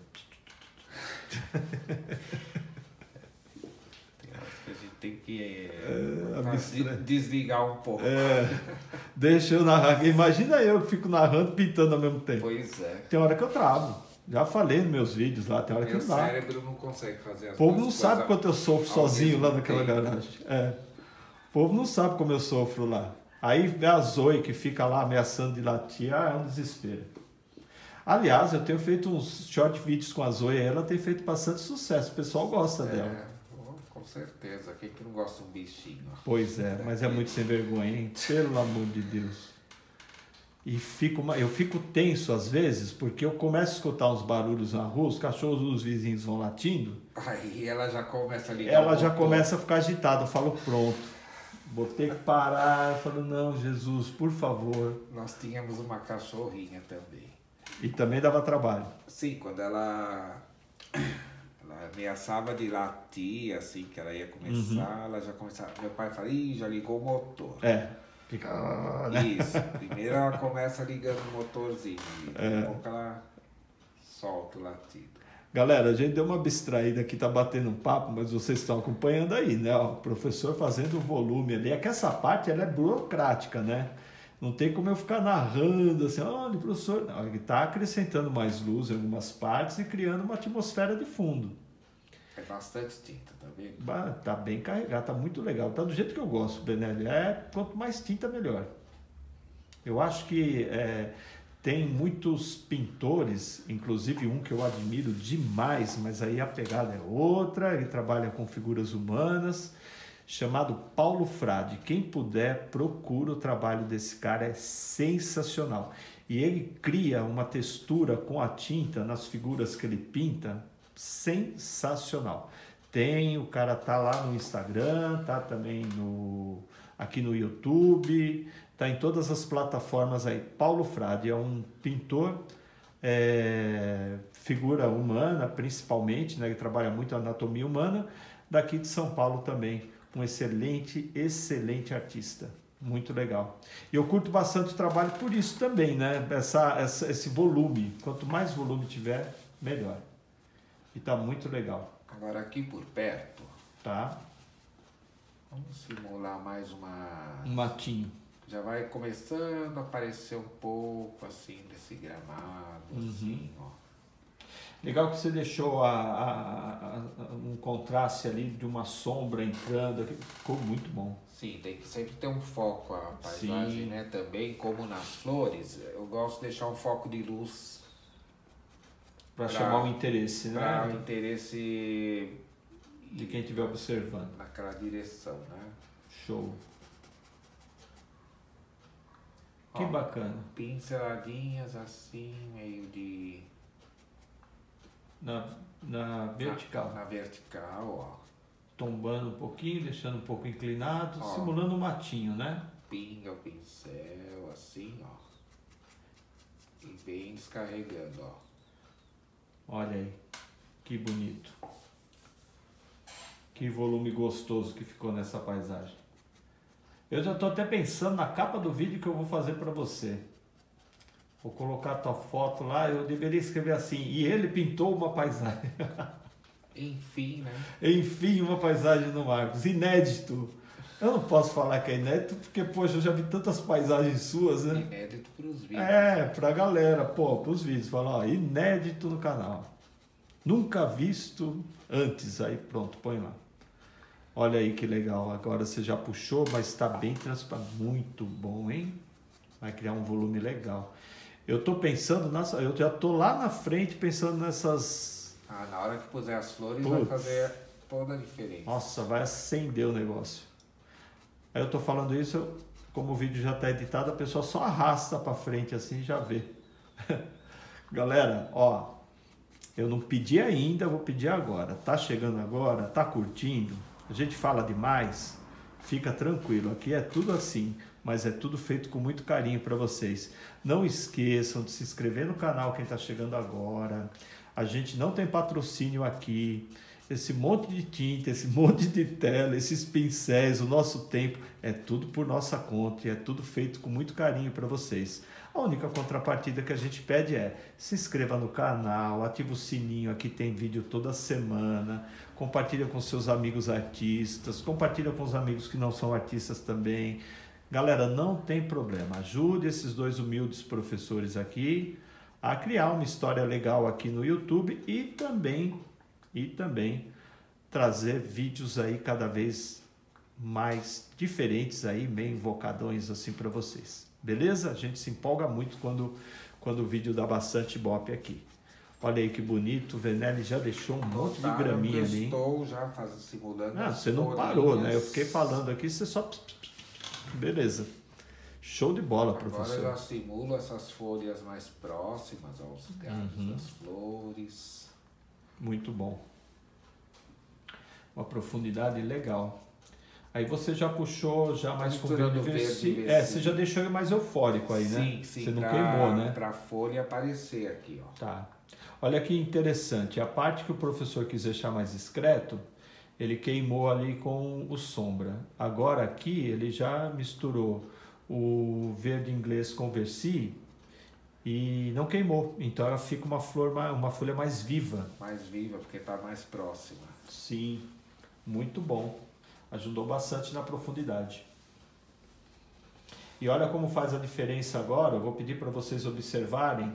A gente tem que desligar um pouco. Deixa eu narrar. Imagina eu que fico narrando pintando ao mesmo tempo. Pois é. Tem hora que eu travo. Já falei nos meus vídeos lá, tem hora que eu travo. Meu cérebro não consegue fazer as coisas. O povo não sabe quanto eu sofro sozinho lá naquela tempo. garagem. O povo não sabe como eu sofro lá. Aí vê a Zoe que fica lá ameaçando de latir, é um desespero. Aliás, eu tenho feito uns short vídeos com a Zoe, ela tem feito bastante sucesso, o pessoal gosta dela. Com certeza, quem que não gosta de um bichinho? Pois é, mas é muito sem vergonha, hein? Pelo amor de Deus. E eu fico tenso às vezes, porque eu começo a escutar uns barulhos na rua, os cachorros dos vizinhos vão latindo. Aí ela já começa a ligar. Ela já começa a ficar agitada, eu falo, pronto. Vou ter que parar. Eu falo, não, Jesus, por favor. Nós tínhamos uma cachorrinha também. E também dava trabalho. Sim, quando ela ameaçava de latir, assim, que ela ia começar, ela já começava. Meu pai fala, já ligou o motor. Fica... Isso. Primeiro ela começa ligando o motorzinho. E daqui a pouco ela solta o latido. Galera, a gente deu uma abstraída aqui, tá batendo um papo, mas vocês estão acompanhando aí, né? O professor fazendo o volume ali. É que essa parte, ela é burocrática, né? Não tem como eu ficar narrando assim, olha, professor... Não, ele está acrescentando mais luz em algumas partes e criando uma atmosfera de fundo. É bastante tinta, tá vendo? Tá bem carregado, tá muito legal. Tá do jeito que eu gosto, Benelli. Quanto mais tinta, melhor. Eu acho que... tem muitos pintores, inclusive um que eu admiro demais, mas aí a pegada é outra, ele trabalha com figuras humanas, chamado Paulo Frade. Quem puder, procura o trabalho desse cara, é sensacional. E ele cria uma textura com a tinta nas figuras que ele pinta, sensacional. O cara tá lá no Instagram, tá também aqui no YouTube... Está em todas as plataformas aí. Paulo Frade é um pintor, figura humana principalmente, né? Ele trabalha muito a anatomia humana, daqui de São Paulo também. Um excelente artista. Muito legal. E eu curto bastante o trabalho por isso também, né? Esse volume. Quanto mais volume tiver, melhor. E tá muito legal. Agora aqui por perto. Tá. Vamos simular mais um matinho. Já vai começando a aparecer um pouco assim desse gramado, assim, ó. Legal que você deixou um contraste ali de uma sombra entrando, ficou muito bom. Sim, tem que sempre ter um foco a paisagem, né? Também, como nas flores, eu gosto de deixar um foco de luz. Para chamar o interesse, né? Para o interesse de quem estiver observando. Naquela direção, né? Show. Que bacana. Pinceladinhas assim, meio de... Na vertical. Na vertical, ó. Tombando um pouquinho, deixando um pouco inclinado, simulando um matinho, né? Pinga o pincel, assim, ó. E vem descarregando, ó. Olha aí, que bonito. Que volume gostoso que ficou nessa paisagem. Eu já estou até pensando na capa do vídeo que eu vou fazer para você. Vou colocar a tua foto lá, eu deveria escrever assim, e ele pintou uma paisagem. Enfim, né? Enfim, uma paisagem do Marcos. Inédito. Eu não posso falar que é inédito, porque, poxa, eu já vi tantas paisagens suas, né? Inédito para os vídeos. Pra galera, pros vídeos. Fala, ó, inédito no canal. Nunca visto antes. Aí, pronto, põe lá. Olha aí que legal. Agora você já puxou, mas está bem transparente. Muito bom, hein? Vai criar um volume legal. Eu tô pensando, eu já tô lá na frente pensando nessas... na hora que puser as flores vai fazer toda a diferença. Nossa, vai acender o negócio. Aí eu tô falando isso, como o vídeo já está editado, a pessoa só arrasta para frente assim e já vê. Galera, ó, Eu não pedi ainda, vou pedir agora. Tá chegando agora? Tá curtindo? A gente fala demais? Fica tranquilo, aqui é tudo assim, mas é tudo feito com muito carinho para vocês. Não esqueçam de se inscrever no canal quem está chegando agora. A gente não tem patrocínio aqui. Esse monte de tinta, esse monte de tela, esses pincéis, o nosso tempo, é tudo por nossa conta e é tudo feito com muito carinho para vocês. A única contrapartida que a gente pede é se inscreva no canal, ative o sininho, aqui tem vídeo toda semana, compartilha com seus amigos artistas, compartilha com os amigos que não são artistas também. Galera, não tem problema, ajude esses dois humildes professores aqui a criar uma história legal aqui no YouTube e também trazer vídeos aí cada vez mais diferentes aí, meio invocadões assim para vocês. Beleza? A gente se empolga muito quando o vídeo dá bastante ibope aqui. Olha aí que bonito, o Venelli já deixou um monte de graminha ali. Estou já simulando. Ah, você não parou, né? Eu fiquei falando aqui, você só... Beleza. Show de bola, professor. Agora eu já simulo essas folhas mais próximas aos galhos das flores. Muito bom. Uma profundidade legal. Aí você já puxou já mais com verde Versy. Você já deixou ele mais eufórico aí, né? Sim, você não queimou, né? Para a folha aparecer aqui, ó. Tá. Olha que interessante. A parte que o professor quis deixar mais discreto, ele queimou ali com o sombra. Agora aqui ele já misturou o verde inglês com Versy e não queimou. Então ela fica uma folha mais viva. Mais viva, porque está mais próxima. Sim, muito bom. Ajudou bastante na profundidade. E olha como faz a diferença agora. Eu vou pedir para vocês observarem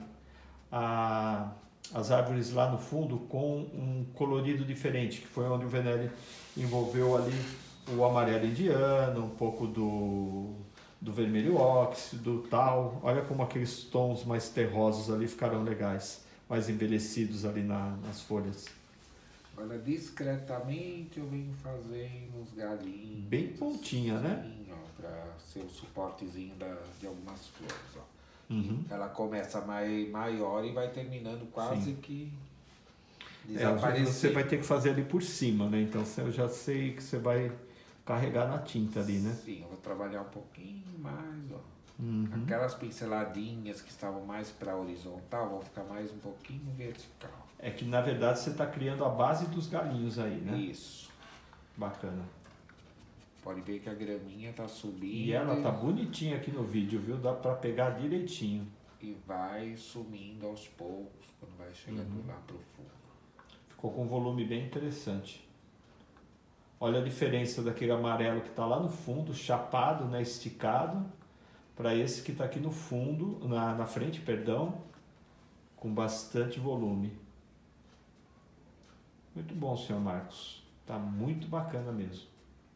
as árvores lá no fundo com um colorido diferente, que foi onde o Venelli envolveu ali o amarelo indiano, um pouco do vermelho óxido, tal. Olha como aqueles tons mais terrosos ali ficaram legais, mais envelhecidos ali nas folhas. Agora, discretamente, eu venho fazendo uns galinhos. Bem pontinha, assim, né? Para ser o suportezinho de algumas flores, ó. Uhum. Ela começa maior e vai terminando quase Sim. que desaparecendo. Você vai ter que fazer ali por cima, né? Então eu já sei que você vai carregar na tinta ali, né? Sim, eu vou trabalhar um pouquinho mais, ó. Uhum. Aquelas pinceladinhas que estavam mais para horizontal vão ficar mais um pouquinho vertical. É que na verdade você está criando a base dos galinhos aí, né? Isso. Bacana. Pode ver que a graminha tá subindo. E ela tá bonitinha aqui no vídeo, viu? Dá para pegar direitinho. E vai sumindo aos poucos quando vai chegando lá pro fundo. Ficou com um volume bem interessante. Olha a diferença daquele amarelo que está lá no fundo, chapado, né? Esticado, para esse que está aqui no fundo, na frente, perdão, com bastante volume. Muito bom, senhor Marcos. Tá muito bacana mesmo.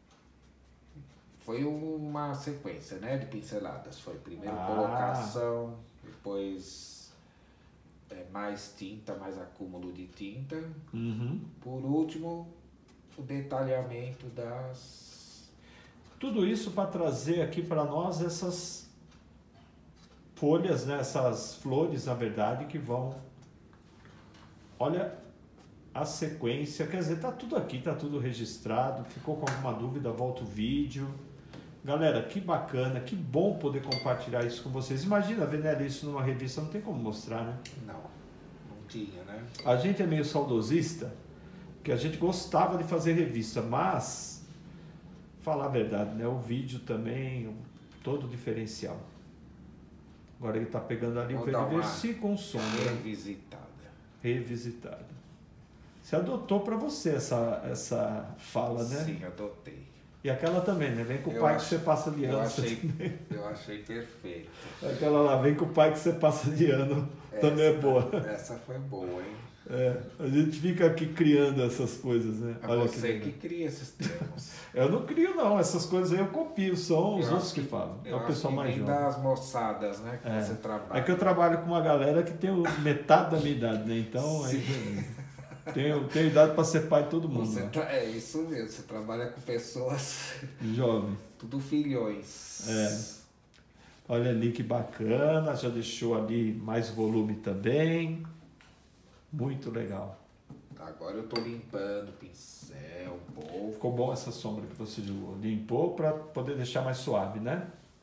Foi uma sequência, né, de pinceladas. Foi primeiro colocação, depois mais tinta, mais acúmulo de tinta. Uhum. Por último, o detalhamento das... Tudo isso para trazer aqui para nós essas folhas, né, essas flores, na verdade, que vão... Olha a sequência, quer dizer, tá tudo aqui, tá tudo registrado. Ficou com alguma dúvida, volta o vídeo. Galera, que bacana, que bom poder compartilhar isso com vocês. Imagina, Venelli, isso numa revista, não tem como mostrar, né? Não tinha, né? A gente é meio saudosista, que a gente gostava de fazer revista, mas, falar a verdade, né? O vídeo também, todo diferencial. Agora ele tá pegando ali o Versy com som, revisitada. Revisitada. Você adotou para você essa fala, né? Sim, adotei. E aquela também, né? Vem com o pai que você passa de ano. Eu achei perfeito. Aquela lá, vem com o pai que você passa de ano, também é boa. Essa foi boa, hein? A gente fica aqui criando essas coisas, né? É olha você que cria esses termos. Eu não crio, não. Essas coisas aí eu copio, são os outros que falam. É o pessoal mais jovem. Das moçadas, né? Que você trabalha. É que eu trabalho com uma galera que tem metade da minha idade, né? Então, aí, tenho idade para ser pai de todo mundo. É isso mesmo, você trabalha com pessoas jovens. Tudo filhões. Olha ali que bacana, já deixou ali mais volume também. Muito legal. Agora eu tô limpando o pincel um pouco. Ficou bom essa sombra que você limpou para poder deixar mais suave, né?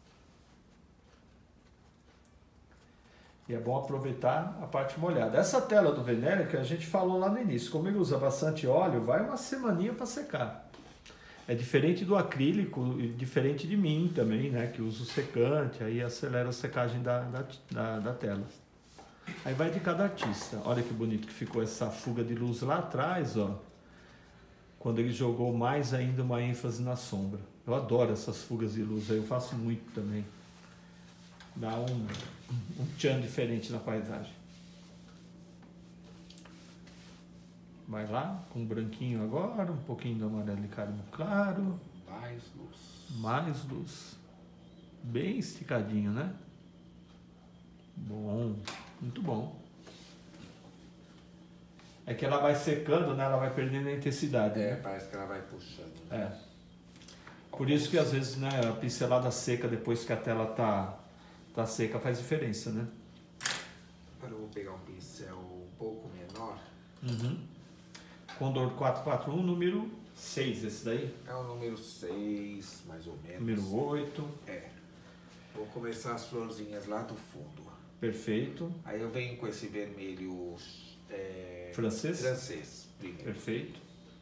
E é bom aproveitar a parte molhada. Essa tela do Venélio que a gente falou lá no início, como ele usa bastante óleo, vai uma semaninha para secar. É diferente do acrílico e diferente de mim também, né? Que uso secante, aí acelera a secagem da tela. Aí vai de cada artista. Olha que bonito que ficou essa fuga de luz lá atrás, ó. Quando ele jogou mais ainda uma ênfase na sombra. Eu adoro essas fugas de luz, aí eu faço muito também. Dá um tchan diferente na paisagem. Vai lá, com o branquinho agora, um pouquinho do amarelo de carmo claro. Mais luz. Mais luz. Bem esticadinho, né? Bom, muito bom. É que ela vai secando, né? Ela vai perdendo a intensidade. É, né? parece que ela vai puxando. Né? É. Por isso que às vezes, né, a pincelada seca depois que a tela tá seca faz diferença, né? Agora eu vou pegar um pincel um pouco menor. Condor 441, número 6, esse daí? É o número 6, mais ou menos. Número 8. É. Vou começar as florzinhas lá do fundo. Perfeito. Aí eu venho com esse vermelho Francês primeiro. Perfeito.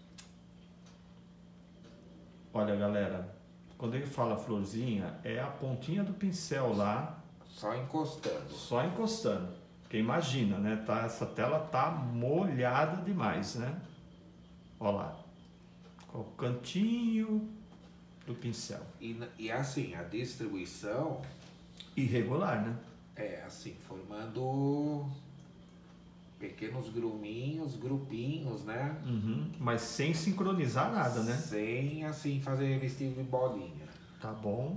Olha, galera, quando ele fala florzinha, é a pontinha do pincel lá. Só encostando. Só encostando. Porque imagina, né? Essa tela tá molhada demais, né? Olha lá. Com o cantinho do pincel. E assim, a distribuição Irregular, né? é assim, formando pequenos grupinhos, né? Mas sem sincronizar nada, né? Sem, assim, fazer vestido de bolinha. Tá bom.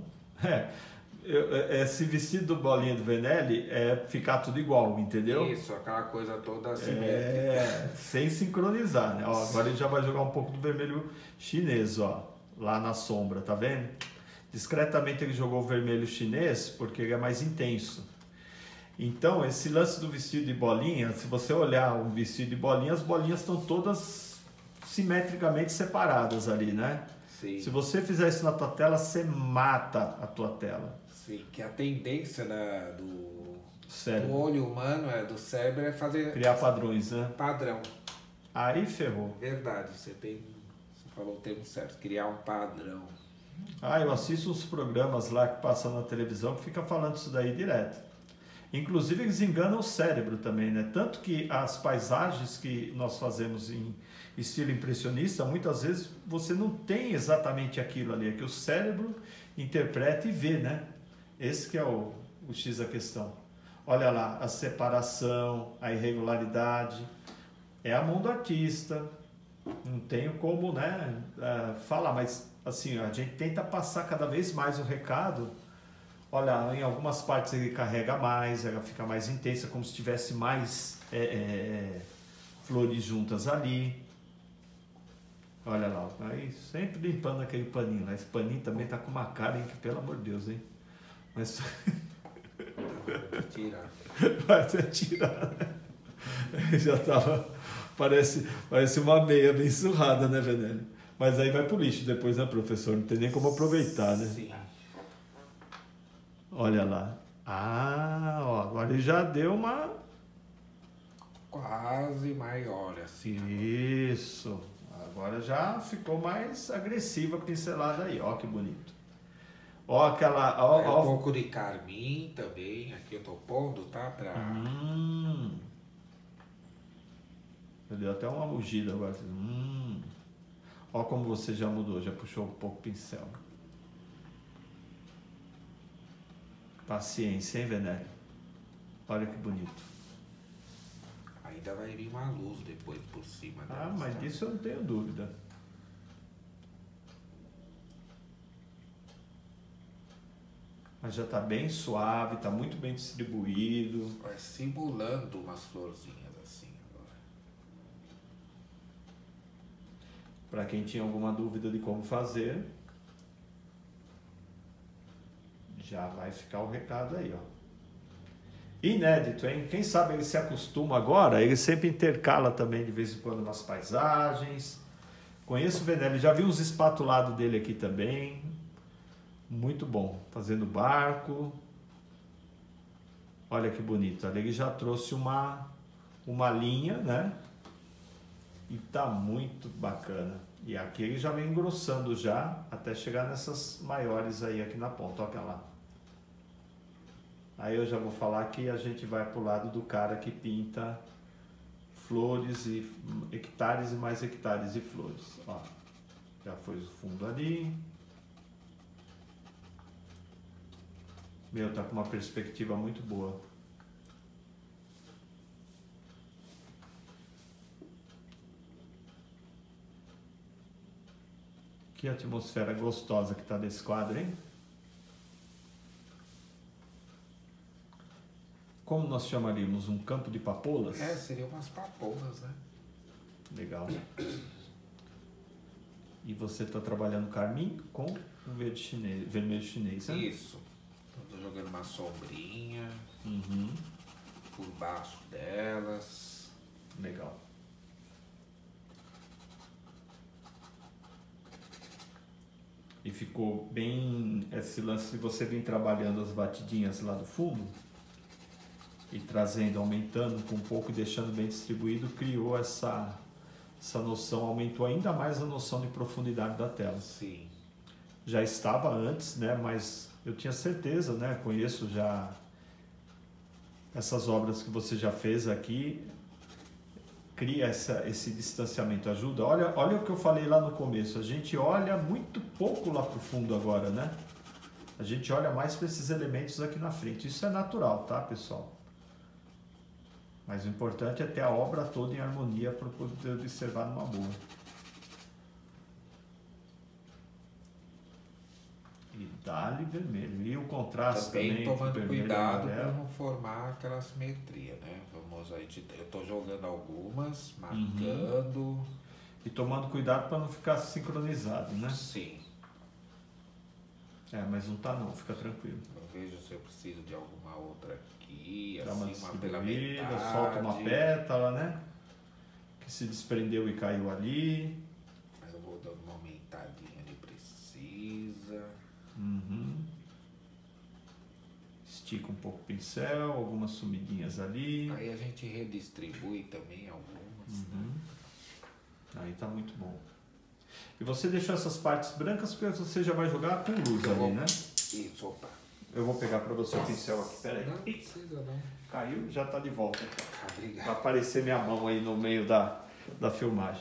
Esse vestido do bolinha do Venelli é ficar tudo igual, entendeu? Isso, aquela coisa toda assimétrica. Sem sincronizar, né? Ó, agora ele já vai jogar um pouco do vermelho chinês, ó, lá na sombra, tá vendo? Discretamente ele jogou o vermelho chinês porque ele é mais intenso. Então, esse lance do vestido de bolinha, se você olhar um vestido de bolinha, as bolinhas estão todas simetricamente separadas ali, né? Sim. Se você fizer isso na tua tela, você mata a tua tela. Sim, que a tendência do olho humano, do cérebro, é fazer... Criar padrões, né? Padrão. Aí ferrou. Verdade, você falou o termo certo, criar um padrão. Eu assisto uns programas lá que passam na televisão que fica falando isso daí direto. Inclusive eles enganam o cérebro também, né? Tanto que as paisagens que nós fazemos em estilo impressionista, muitas vezes você não tem exatamente aquilo ali, é que o cérebro interpreta e vê, né? Esse que é o X da questão. Olha lá, a separação, a irregularidade, é a mão do artista, não tenho como, né, falar, mas assim, a gente tenta passar cada vez mais o recado. Olha, em algumas partes ele carrega mais, ela fica mais intensa, como se tivesse mais flores juntas ali. Olha lá, aí sempre limpando aquele paninho lá. Esse paninho também tá com uma cara, hein, que pelo amor de Deus, hein. Mas... Tirar. Vai até tirar, né? Já tava... Parece uma meia bem surrada, né, Venélio? Mas aí vai pro lixo depois, né, professor? Não tem nem como aproveitar, né? Sim. Olha lá. Ó, agora ele já deu uma... Quase maior, assim. Isso. Agora já ficou mais agressiva a pincelada aí. Ó, que bonito. Ó, aquela... Ó, Um pouco de carmim também. Aqui eu tô pondo, tá? Deu até uma mugida agora. Ó como você já mudou, já puxou um pouco o pincel. Paciência, hein, Venélio? Olha que bonito. Ainda vai vir uma luz depois por cima dela. Mas sabe? disso eu não tenho dúvida. Mas já está bem suave, está muito bem distribuído. Vai simulando umas florzinhas assim agora. Para quem tinha alguma dúvida de como fazer, já vai ficar o recado aí, ó. Inédito, hein? Quem sabe ele se acostuma agora, ele sempre intercala também de vez em quando nas paisagens. Conheço o Venelli, já vi uns espatulados dele aqui também. Muito bom, fazendo barco. Olha que bonito, ali ele já trouxe uma linha, né? E tá muito bacana. E aqui ele já vem engrossando já, até chegar nessas maiores aí aqui na ponta, olha lá. Aí eu já vou falar que a gente vai pro lado do cara que pinta flores e hectares e mais hectares de flores. Ó, já foi o fundo ali. Meu, tá com uma perspectiva muito boa. Que atmosfera gostosa que tá desse quadro, hein? Como nós chamaríamos? Um campo de papoulas? É, seriam umas papoulas, né? Legal. E você está trabalhando carmim com o verde chinês, vermelho chinês, né? Isso. Estou jogando uma sombrinha por baixo delas. Legal. E ficou bem esse lance de você vir trabalhando as batidinhas lá do fundo e trazendo, aumentando com um pouco e deixando bem distribuído, criou essa noção, aumentou ainda mais a noção de profundidade da tela. Sim. Já estava antes, né? Mas eu tinha certeza, né? Conheço já essas obras que você já fez aqui, cria esse distanciamento, ajuda. Olha o que eu falei lá no começo, a gente olha muito pouco lá para o fundo agora, né? A gente olha mais para esses elementos aqui na frente. Isso é natural, tá, pessoal? Mas o importante é ter a obra toda em harmonia para poder observar numa boa. E dá-lhe vermelho. E o contraste também tomando cuidado para não formar aquela simetria, né? Vamos aí, eu estou jogando algumas, marcando. E tomando cuidado para não ficar sincronizado, né? Sim. É, mas não tá não, fica tranquilo. Eu vejo se eu preciso de alguma outra aqui, dá assim, uma pela metade. Solta uma pétala, né? Que se desprendeu e caiu ali. Mas eu vou dando uma aumentadinha ali, precisa. Estica um pouco o pincel, algumas sumidinhas ali. Aí a gente redistribui também algumas. Aí tá muito bom. E você deixou essas partes brancas porque você já vai jogar com luz ali, né? Isso, opa. Eu vou pegar para você o pincel aqui, peraí. Não precisa não. Caiu, já tá de volta. Obrigado. Vai aparecer minha mão aí no meio da filmagem.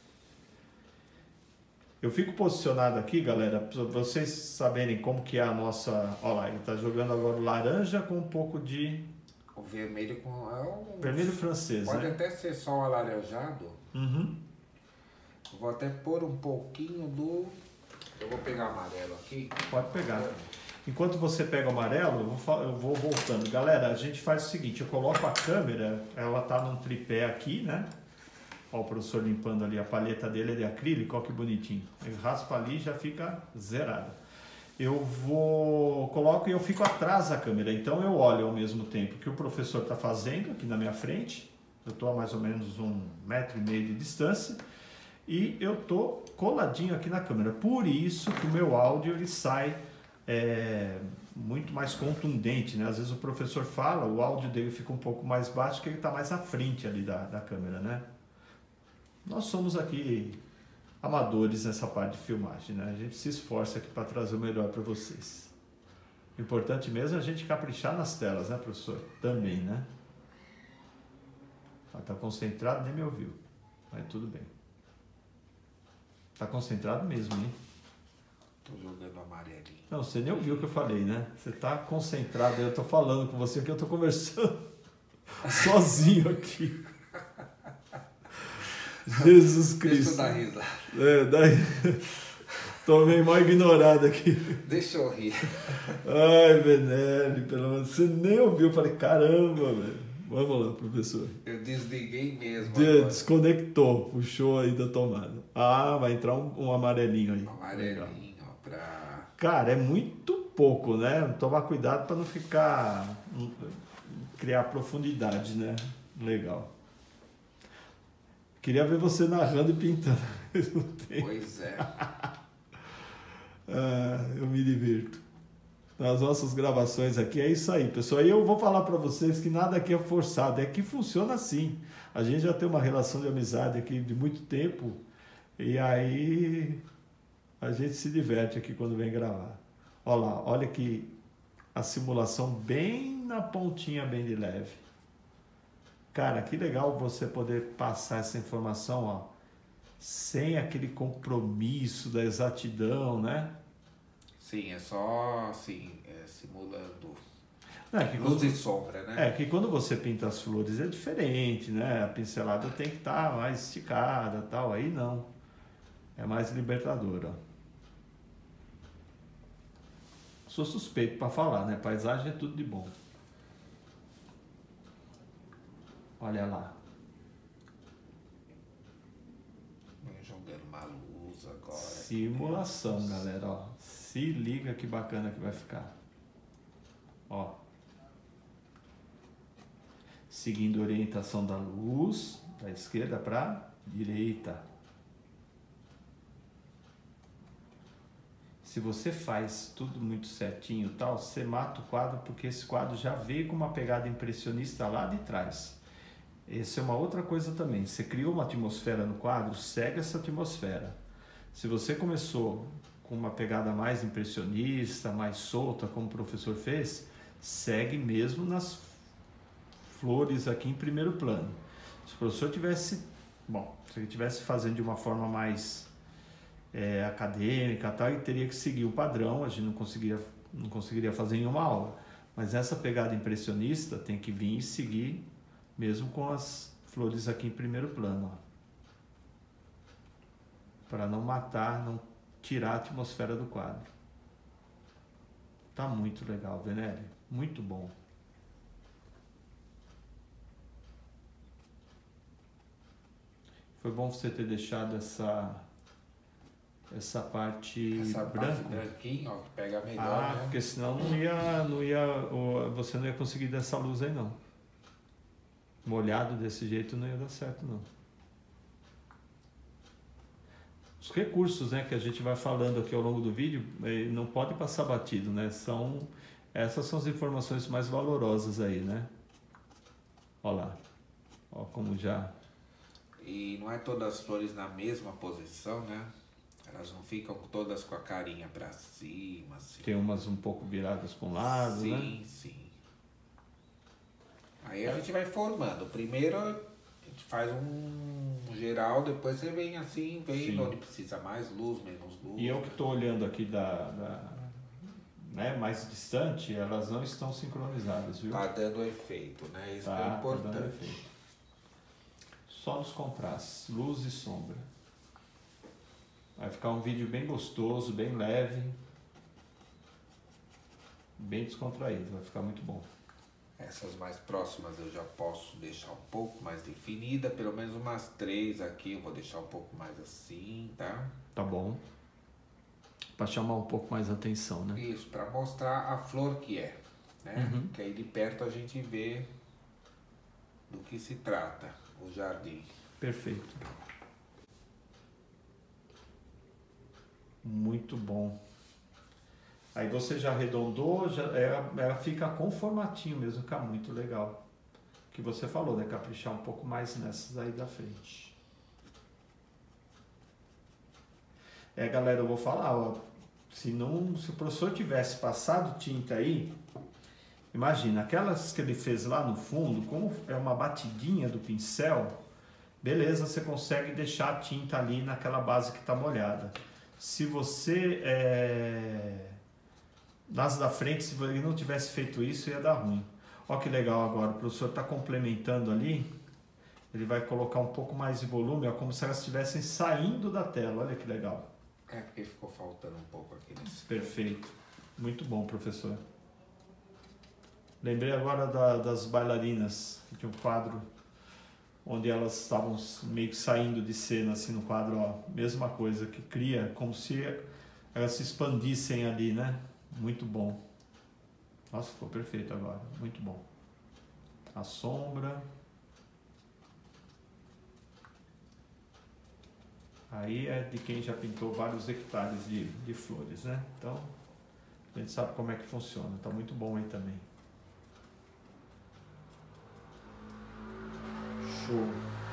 Eu fico posicionado aqui, galera, para vocês saberem como que é a nossa... Olha lá, ele tá jogando agora o laranja com um pouco de... O vermelho com... vermelho francês, pode né? até ser só um alaranjado. Eu vou até pôr um pouquinho do... Eu vou pegar amarelo aqui. Pode pegar. Enquanto você pega o amarelo, eu vou voltando. Galera, a gente faz o seguinte, eu coloco a câmera, ela tá num tripé aqui, né? Ó, o professor limpando ali, a palheta dele é de acrílico, ó que bonitinho. Ele raspa ali e já fica zerada. Coloco e eu fico atrás da câmera, então eu olho ao mesmo tempo que o professor está fazendo aqui na minha frente. Eu estou a mais ou menos 1,5 metro de distância e eu estou coladinho aqui na câmera. Por isso que o meu áudio ele sai muito mais contundente, né? Às vezes o professor fala, o áudio dele fica um pouco mais baixo, que ele está mais à frente ali da câmera, né? Nós somos aqui amadores nessa parte de filmagem, né? A gente se esforça aqui para trazer o melhor para vocês. O importante mesmo é a gente caprichar nas telas, né, professor? Também, né? Tá concentrado, nem me ouviu. Mas tudo bem. Tá concentrado mesmo, hein? Tô jogando amarelinho. Não, você nem ouviu o que eu falei, né? Você tá concentrado, eu tô falando com você, que eu tô conversando sozinho aqui. Jesus Cristo. Deixa eu dar risada. Daí... Tô meio mal ignorado aqui. Deixa eu rir. Ai, Venelli, pelo menos você nem ouviu. Eu falei, caramba, velho. Vamos lá, professor. Eu desliguei mesmo. Desconectou, puxou aí da tomada. Ah, vai entrar um amarelinho aí. Amarelinho, ó, pra... Cara, é muito pouco, né? Tomar cuidado para não ficar criar profundidade, né? Legal. Queria ver você narrando e pintando. Pois é. Eu me divirto. Nas nossas gravações aqui é isso aí, pessoal. E eu vou falar para vocês que nada aqui é forçado, é que funciona assim. A gente já tem uma relação de amizade aqui de muito tempo e aí a gente se diverte aqui quando vem gravar. Olha lá, olha que a simulação bem na pontinha, bem de leve. Cara, que legal você poder passar essa informação, ó, sem aquele compromisso da exatidão, né? Sim, é só assim, simulando Que luz e sombra, né? que quando você pinta as flores é diferente, né? A pincelada tem que estar mais esticada, tal. Aí não. É mais libertadora. Sou suspeito para falar, né? Paisagem é tudo de bom. Olha lá. Vem jogando uma luz agora. Simulação, galera, ó. Se liga que bacana que vai ficar. Ó. Seguindo a orientação da luz, da esquerda para direita. Se você faz tudo muito certinho e tal, você mata o quadro, porque esse quadro já veio com uma pegada impressionista lá de trás. Essa é uma outra coisa também. Você criou uma atmosfera no quadro, segue essa atmosfera. Se você começou com uma pegada mais impressionista, mais solta, como o professor fez, segue mesmo nas flores aqui em primeiro plano. Se o professor tivesse, se ele tivesse fazendo de uma forma mais acadêmica, tal, ele teria que seguir o padrão, a gente não conseguiria fazer em uma aula. Mas essa pegada impressionista tem que vir e seguir mesmo com as flores aqui em primeiro plano, para não matar, não tirar a atmosfera do quadro. Tá muito legal, Venelli, muito bom. Foi bom você ter deixado essa parte branca. Branquinha, ó, que pega melhor, né? Porque senão você não ia conseguir dessa luz aí não. Molhado desse jeito não ia dar certo não. Os recursos, né, que a gente vai falando aqui ao longo do vídeo, não pode passar batido, né? Essas são as informações mais valorosas aí, né? Olha lá, ó como já... E não é todas as flores na mesma posição, né? Elas não ficam todas com a carinha pra cima, assim. Tem umas um pouco viradas para um lado, sim, né? Sim, sim. Aí a gente vai formando. Primeiro a gente faz um geral, depois você vem assim, vendo onde precisa mais luz, menos luz. E eu que estou olhando aqui mais distante, elas não estão sincronizadas, viu? Tá dando efeito, né? Isso que é importante. Tá dando efeito. Só nos contrastes, luz e sombra. Vai ficar um vídeo bem gostoso, bem leve, bem descontraído, vai ficar muito bom. Essas mais próximas eu já posso deixar um pouco mais definida, pelo menos umas 3 aqui eu vou deixar um pouco mais assim, tá? Tá bom. Para chamar um pouco mais a atenção, né? Isso, para mostrar a flor que é, né? Uhum. Que aí de perto a gente vê do que se trata o jardim. Perfeito. Muito bom. Aí você já arredondou, ela fica com formatinho mesmo, fica muito legal. O que você falou, né? Caprichar um pouco mais nessas aí da frente. Galera, eu vou falar, ó, se o professor tivesse passado tinta aí, imagina, aquelas que ele fez lá no fundo, como é uma batidinha do pincel, beleza, você consegue deixar a tinta ali naquela base que está molhada. Se você, nas da frente, se ele não tivesse feito isso, ia dar ruim. Olha que legal agora, o professor está complementando ali, ele vai colocar um pouco mais de volume, ó, como se elas estivessem saindo da tela, olha que legal. Porque ficou faltando um pouco aqui nesse... Perfeito, muito bom, professor. Lembrei agora das bailarinas, que tinha um quadro onde elas estavam meio que saindo de cena assim no quadro, ó, mesma coisa, que cria como se elas se expandissem ali, né? Muito bom. Nossa, ficou perfeito agora, muito bom. a sombra. Aí é de quem já pintou vários hectares de flores, né? Então, a gente sabe como é que funciona. Tá muito bom aí também. Show.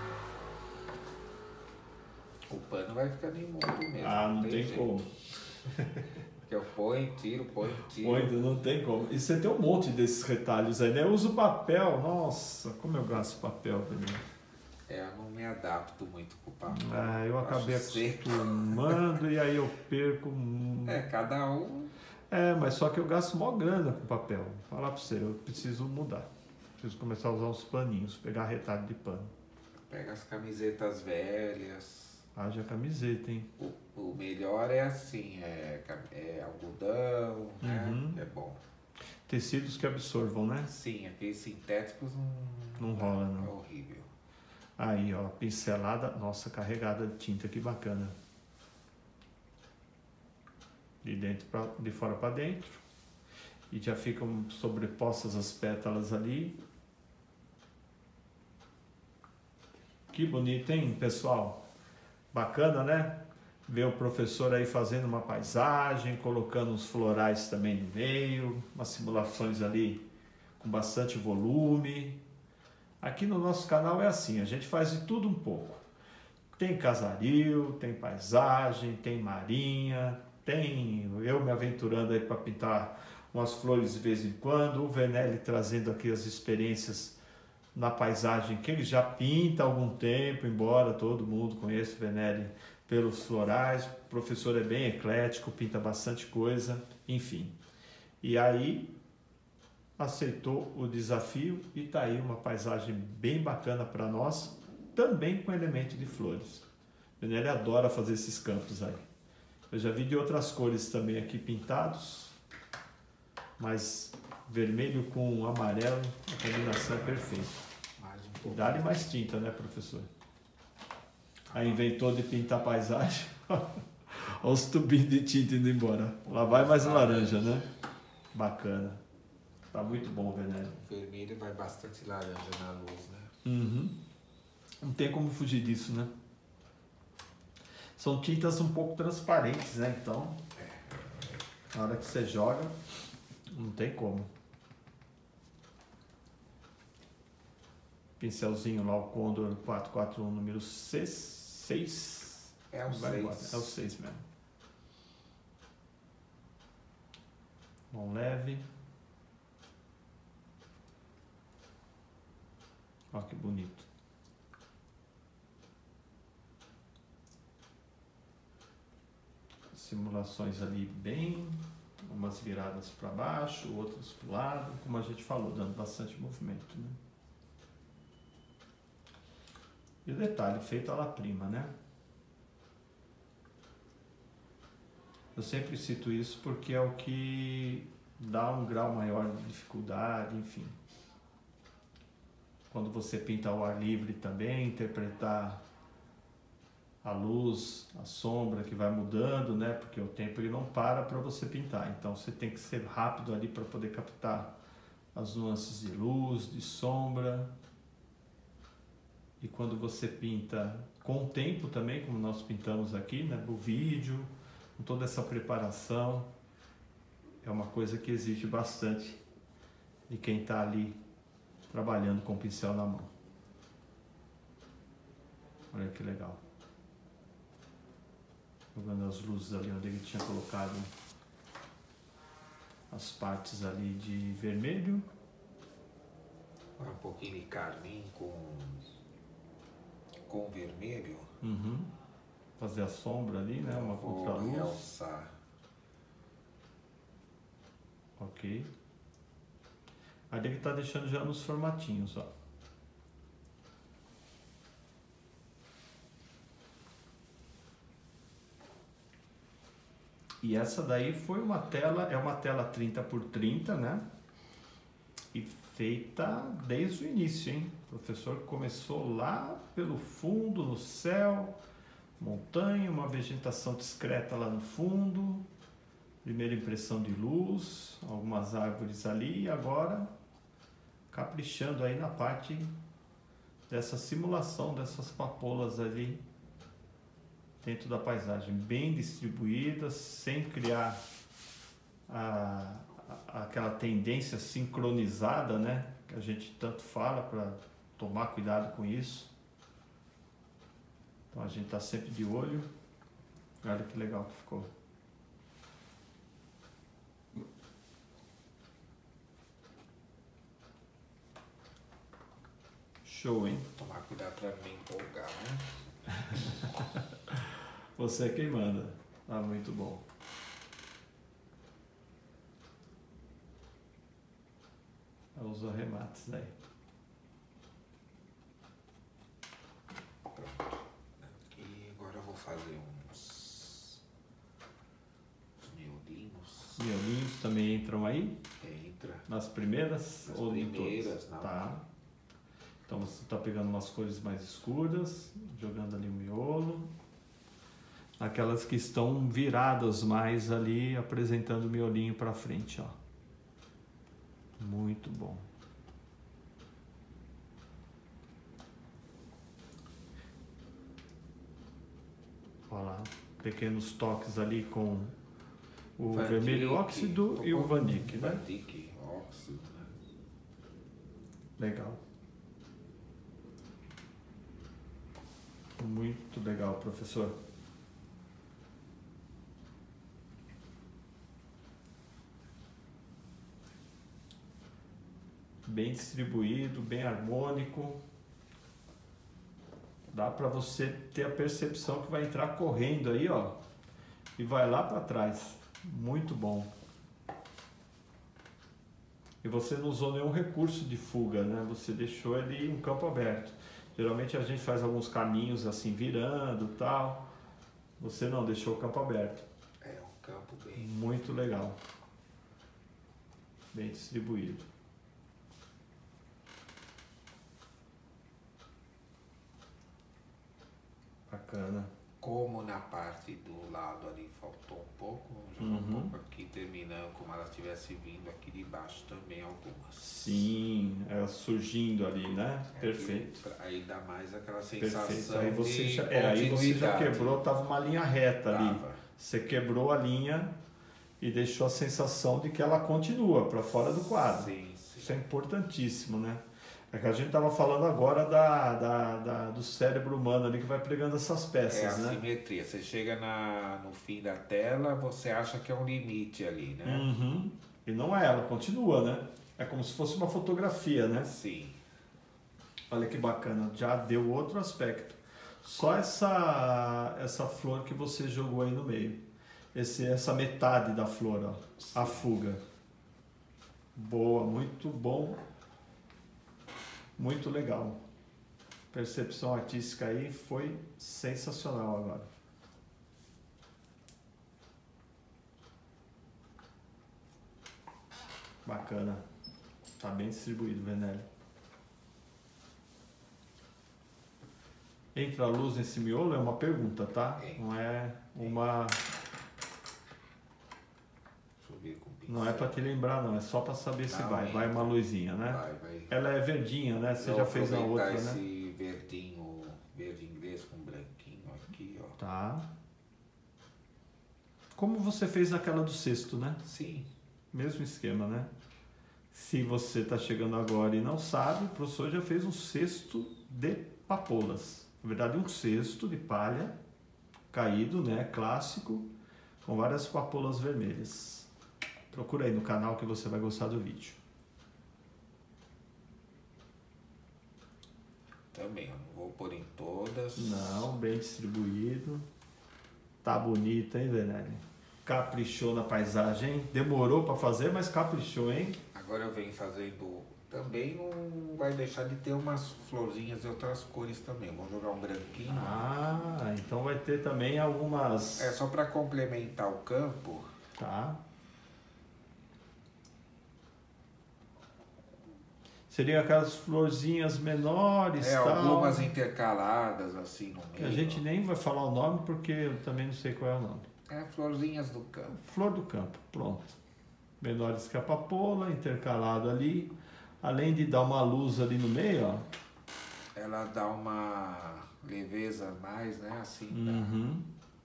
O pano vai ficando imundo mesmo. Ah, não tem jeito. como. Porque eu ponho, tiro, ponho, tiro. Muito, não tem como. E você tem um monte desses retalhos aí, né? Eu uso papel. Nossa, como eu gasto papel, velho. Eu não me adapto muito com o papel. Ah, eu acabei acostumando e aí eu perco. Cada um. Mas só que eu gasto mó grana com papel. Vou falar pra você, eu preciso mudar. Preciso começar a usar uns paninhos, pegar retalho de pano. Pega as camisetas velhas. Haja camiseta, hein? O melhor é assim, é algodão, né? É bom. Tecidos que absorvam, né? Sim, aqueles sintéticos não rola, não. É horrível. Aí, ó, pincelada, nossa, carregada de tinta, que bacana. De fora para dentro. E já ficam sobrepostas as pétalas ali. Que bonito, hein, pessoal? Bacana, né? Ver o professor aí fazendo uma paisagem, colocando uns florais também no meio, umas simulações ali com bastante volume. Aqui no nosso canal é assim, a gente faz de tudo um pouco. Tem casaril, tem paisagem, tem marinha, tem eu me aventurando aí para pintar umas flores de vez em quando, o Venelli trazendo aqui as experiências na paisagem que ele já pinta há algum tempo, embora todo mundo conheça o Venelli pelos florais. O professor é bem eclético, pinta bastante coisa, enfim. E aí aceitou o desafio e tá aí uma paisagem bem bacana para nós, também com elemento de flores. O Venelli adora fazer esses campos aí. Eu já vi de outras cores também aqui pintados, mas vermelho com amarelo, a combinação é perfeita. Dá-lhe mais tinta, né, professor? Aí inventou de pintar paisagem. Olha os tubinhos de tinta indo embora. Lá vai mais laranja, né? Bacana. Tá muito bom, Venelli. Vermelho vai bastante laranja na luz, né? Não tem como fugir disso, né? São tintas um pouco transparentes, né? Então, na hora que você joga, não tem como. Pincelzinho lá, o Condor 441, número 6. É o 6. É o 6 mesmo. Mão leve. Olha que bonito. Simulações ali bem, umas viradas para baixo, outras para o lado, como a gente falou, dando bastante movimento, né? E o detalhe, feito à la prima, né? Eu sempre cito isso porque é o que dá um grau maior de dificuldade, enfim. Quando você pinta ao ar livre também, interpretar a luz, a sombra que vai mudando, né? Porque o tempo ele não para você pintar. Então você tem que ser rápido ali para poder captar as nuances de luz, de sombra. E quando você pinta com o tempo também, como nós pintamos aqui, né? O vídeo, com toda essa preparação, é uma coisa que exige bastante de quem está ali trabalhando com o pincel na mão. Olha que legal. Jogando as luzes ali onde ele tinha colocado as partes ali de vermelho. Um pouquinho de carmim com vermelho. Fazer a sombra ali, né? Uma contraluz. Realçar. Ok. Aí ele está deixando já nos formatinhos, ó. E essa daí foi uma tela, é uma tela 30 por 30, né? E feita desde o início, hein? O professor começou lá pelo fundo, no céu, montanha, uma vegetação discreta lá no fundo, primeira impressão de luz, algumas árvores ali, e agora caprichando aí na parte dessa simulação dessas papoulas ali dentro da paisagem, bem distribuídas, sem criar aquela tendência sincronizada, né? Que a gente tanto fala para tomar cuidado com isso. Então a gente está sempre de olho. Olha que legal que ficou. Show, hein? Tomar cuidado para não me empolgar, né? Você é quem manda. Tá muito bom. Os arremates aí. Pronto. Aqui agora eu vou fazer uns miolinhos. Miolinhos também entram aí? Entra. Nas primeiras? Nas ou em primeiras, todas? não. Tá. Então você está pegando umas cores mais escuras, jogando ali o miolo. Aquelas que estão viradas mais ali, apresentando o miolinho para frente, ó. Muito bom. Olha lá, pequenos toques ali com o Van vermelho Dyck, óxido e o Van Dyck, né? Van Dyck, óxido, né? Legal. Muito legal, professor. Bem distribuído, bem harmônico. Dá para você ter a percepção que vai entrar correndo aí, ó, e vai lá para trás. Muito bom. E você não usou nenhum recurso de fuga, né? Você deixou ali um campo aberto. Geralmente a gente faz alguns caminhos assim virando, tal. Você não deixou o campo aberto. É um campo bem... Muito legal. Bem distribuído. Bacana. Como na parte do lado ali faltou um pouco, vamos jogar um pouco aqui, terminando como ela estivesse vindo aqui de baixo também algumas. Sim, ela surgindo ali, né? Perfeito. Aí dá mais aquela sensação. Perfeito. Aí você de já, aí você já continuidade. quebrou, tava uma linha reta ali. Tava. Você quebrou a linha e deixou a sensação de que ela continua para fora do quadro. Sim, sim. Isso é importantíssimo, né? É que a gente estava falando agora do cérebro humano ali que vai pregando essas peças, É a né? simetria. Você chega no fim da tela, você acha que é um limite ali, né? Uhum. E não é, ela continua, né? É como se fosse uma fotografia, né? Sim. Olha que bacana, já deu outro aspecto. Só essa flor que você jogou aí no meio. Essa metade da flor, ó, a fuga. Boa, muito bom. Muito legal. Percepção artística aí foi sensacional agora. Bacana. Tá bem distribuído, Venelli. Entra a luz nesse miolo? É uma pergunta, tá? Não é uma... Deixa eu ver com o pincel. Não é para te lembrar, não. É só para saber se vai. entra. Vai uma luzinha, né? Vai. Ela é verdinha, né? Você já fez na outra, né? Esse verdinho, verde inglês com branquinho aqui, ó. Tá. Como você fez naquela do cesto, né? Sim. Mesmo esquema, né? Se você está chegando agora e não sabe, o professor já fez um cesto de papoulas. Na verdade, um cesto de palha caído, né? Clássico, com várias papoulas vermelhas. Procura aí no canal que você vai gostar do vídeo. Também, eu não vou pôr em todas. Não, bem distribuído. Tá bonito, hein, Venelli? Caprichou na paisagem, hein? Demorou para fazer, mas caprichou, hein? Agora eu venho fazendo... Também não vai deixar de ter umas florzinhas de outras cores também. Vou jogar um branquinho. Ah, então vai ter também algumas... É só para complementar o campo. Tá. Seriam aquelas florzinhas menores, tal. Algumas intercaladas assim no meio. Que a gente nem vai falar o nome porque eu também não sei qual é o nome. Florzinhas do campo. Flor do campo, pronto. Menores que a papoula, intercalado ali. além de dar uma luz ali no meio, ó. Ela dá uma leveza a mais, né? Assim. Uhum.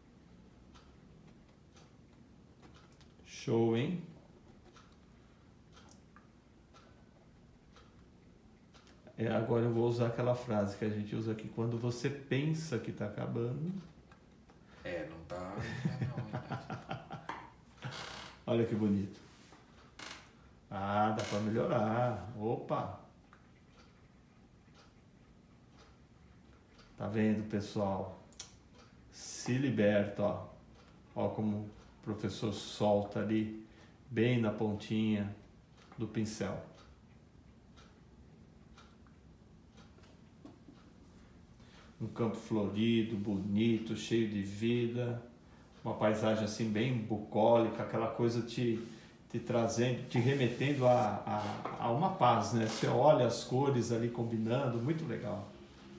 Show, hein? Agora eu vou usar aquela frase que a gente usa aqui. Quando você pensa que tá acabando... Não tá... Olha que bonito. Ah, dá para melhorar. Opa! Tá vendo, pessoal? Se liberta, ó. Ó como o professor solta ali, bem na pontinha do pincel. Um campo florido, bonito, cheio de vida. Uma paisagem assim bem bucólica, aquela coisa te trazendo, te remetendo a uma paz, né? Você olha as cores ali combinando, muito legal.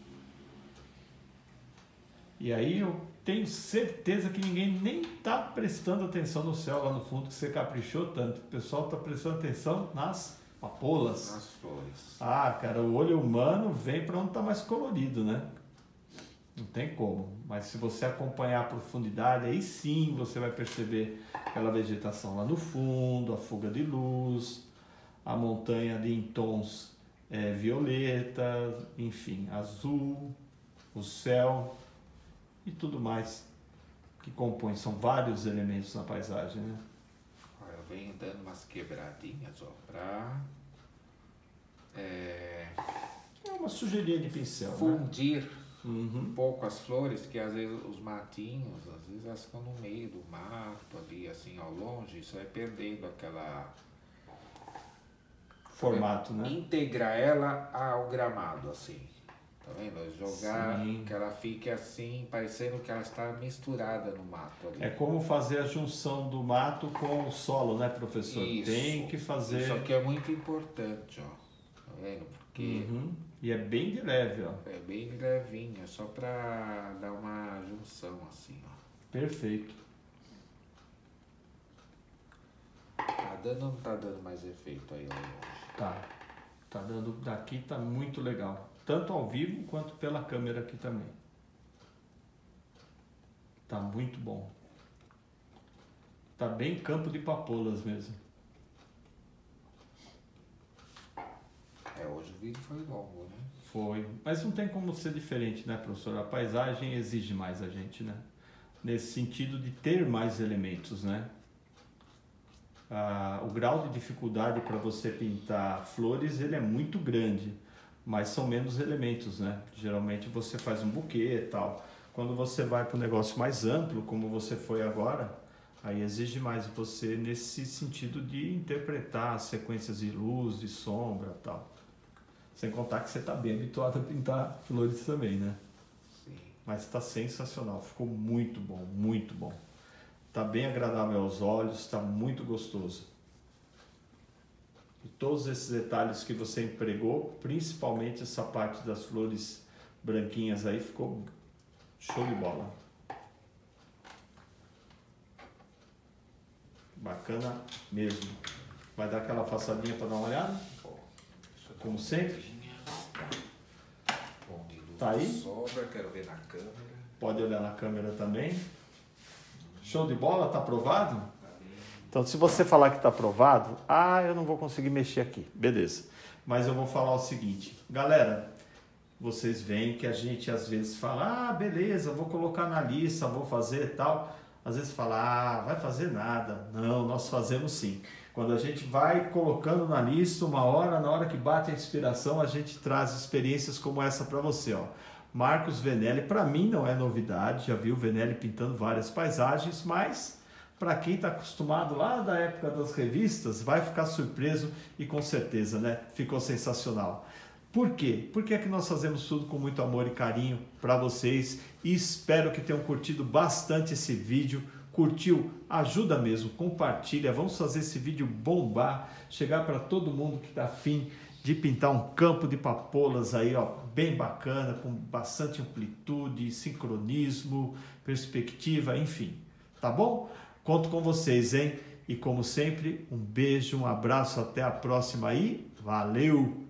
E aí eu tenho certeza que ninguém nem está prestando atenção no céu lá no fundo, que você caprichou tanto. O pessoal está prestando atenção nas papolas. Nas flores. Ah, cara, o olho humano vem para onde está mais colorido, né? Não tem como. Mas se você acompanhar a profundidade, aí sim você vai perceber aquela vegetação lá no fundo, a fuga de luz, a montanha ali em tons violeta, enfim, azul, o céu e tudo mais que compõe. São vários elementos na paisagem, né? Eu venho dando umas quebradinhas, ó, pra... É uma sujeirinha de pincel, fundir, né? Um pouco as flores, que às vezes os matinhos, às vezes elas ficam no meio do mato ali, assim, ao longe, isso vai perdendo aquela... formato, né? Integrar ela ao gramado, assim. Tá vendo? Jogar, Sim. que ela fique assim, parecendo que ela está misturada no mato ali. É como fazer a junção do mato com o solo, né, professor? Isso. Tem que fazer... Isso aqui é muito importante, ó. Tá vendo? Porque... E é bem de leve, ó. É bem levinho, é só pra dar uma junção assim, ó. Perfeito. Tá dando ou não tá dando mais efeito aí, ó? Tá. Tá dando... Daqui tá muito legal. Tanto ao vivo quanto pela câmera aqui também. Tá muito bom. Tá bem campo de papolas mesmo. Hoje o vídeo foi longo, né? Foi. Mas não tem como ser diferente, né, professor? A paisagem exige mais a gente, né? Nesse sentido de ter mais elementos, né? O grau de dificuldade para você pintar flores, ele é muito grande, mas são menos elementos, né? Geralmente você faz um buquê e tal. Quando você vai para um negócio mais amplo, como você foi agora, aí exige mais você nesse sentido de interpretar as sequências de luz, de sombra e tal. Sem contar que você está bem habituado a pintar flores também, né? Sim. Mas está sensacional, ficou muito bom, muito bom. Está bem agradável aos olhos, está muito gostoso. E todos esses detalhes que você empregou, principalmente essa parte das flores branquinhas aí, ficou show de bola. Bacana mesmo. Vai dar aquela afastadinha para dar uma olhada? Como sempre. Tá aí? Sobra, quero ver na câmera. Pode olhar na câmera também. Show de bola? Tá aprovado? Então, se você falar que tá aprovado, eu não vou conseguir mexer aqui. Beleza. Mas eu vou falar o seguinte. Galera, vocês veem que a gente às vezes fala, beleza, vou colocar na lista, vou fazer e tal. Às vezes fala, vai fazer nada. Não, nós fazemos sim. Quando a gente vai colocando na lista, na hora que bate a inspiração, a gente traz experiências como essa para você, ó. Marcos Venelli, para mim não é novidade, já vi o Venelli pintando várias paisagens, mas para quem está acostumado lá da época das revistas, vai ficar surpreso e com certeza, né? Ficou sensacional. Por quê? Porque é que nós fazemos tudo com muito amor e carinho para vocês e espero que tenham curtido bastante esse vídeo. Curtiu? Ajuda mesmo, compartilha, vamos fazer esse vídeo bombar, chegar para todo mundo que está afim de pintar um campo de papolas aí, ó, bem bacana, com bastante amplitude, sincronismo, perspectiva, enfim, tá bom? Conto com vocês, hein? E como sempre, um beijo, um abraço, até a próxima aí. Valeu!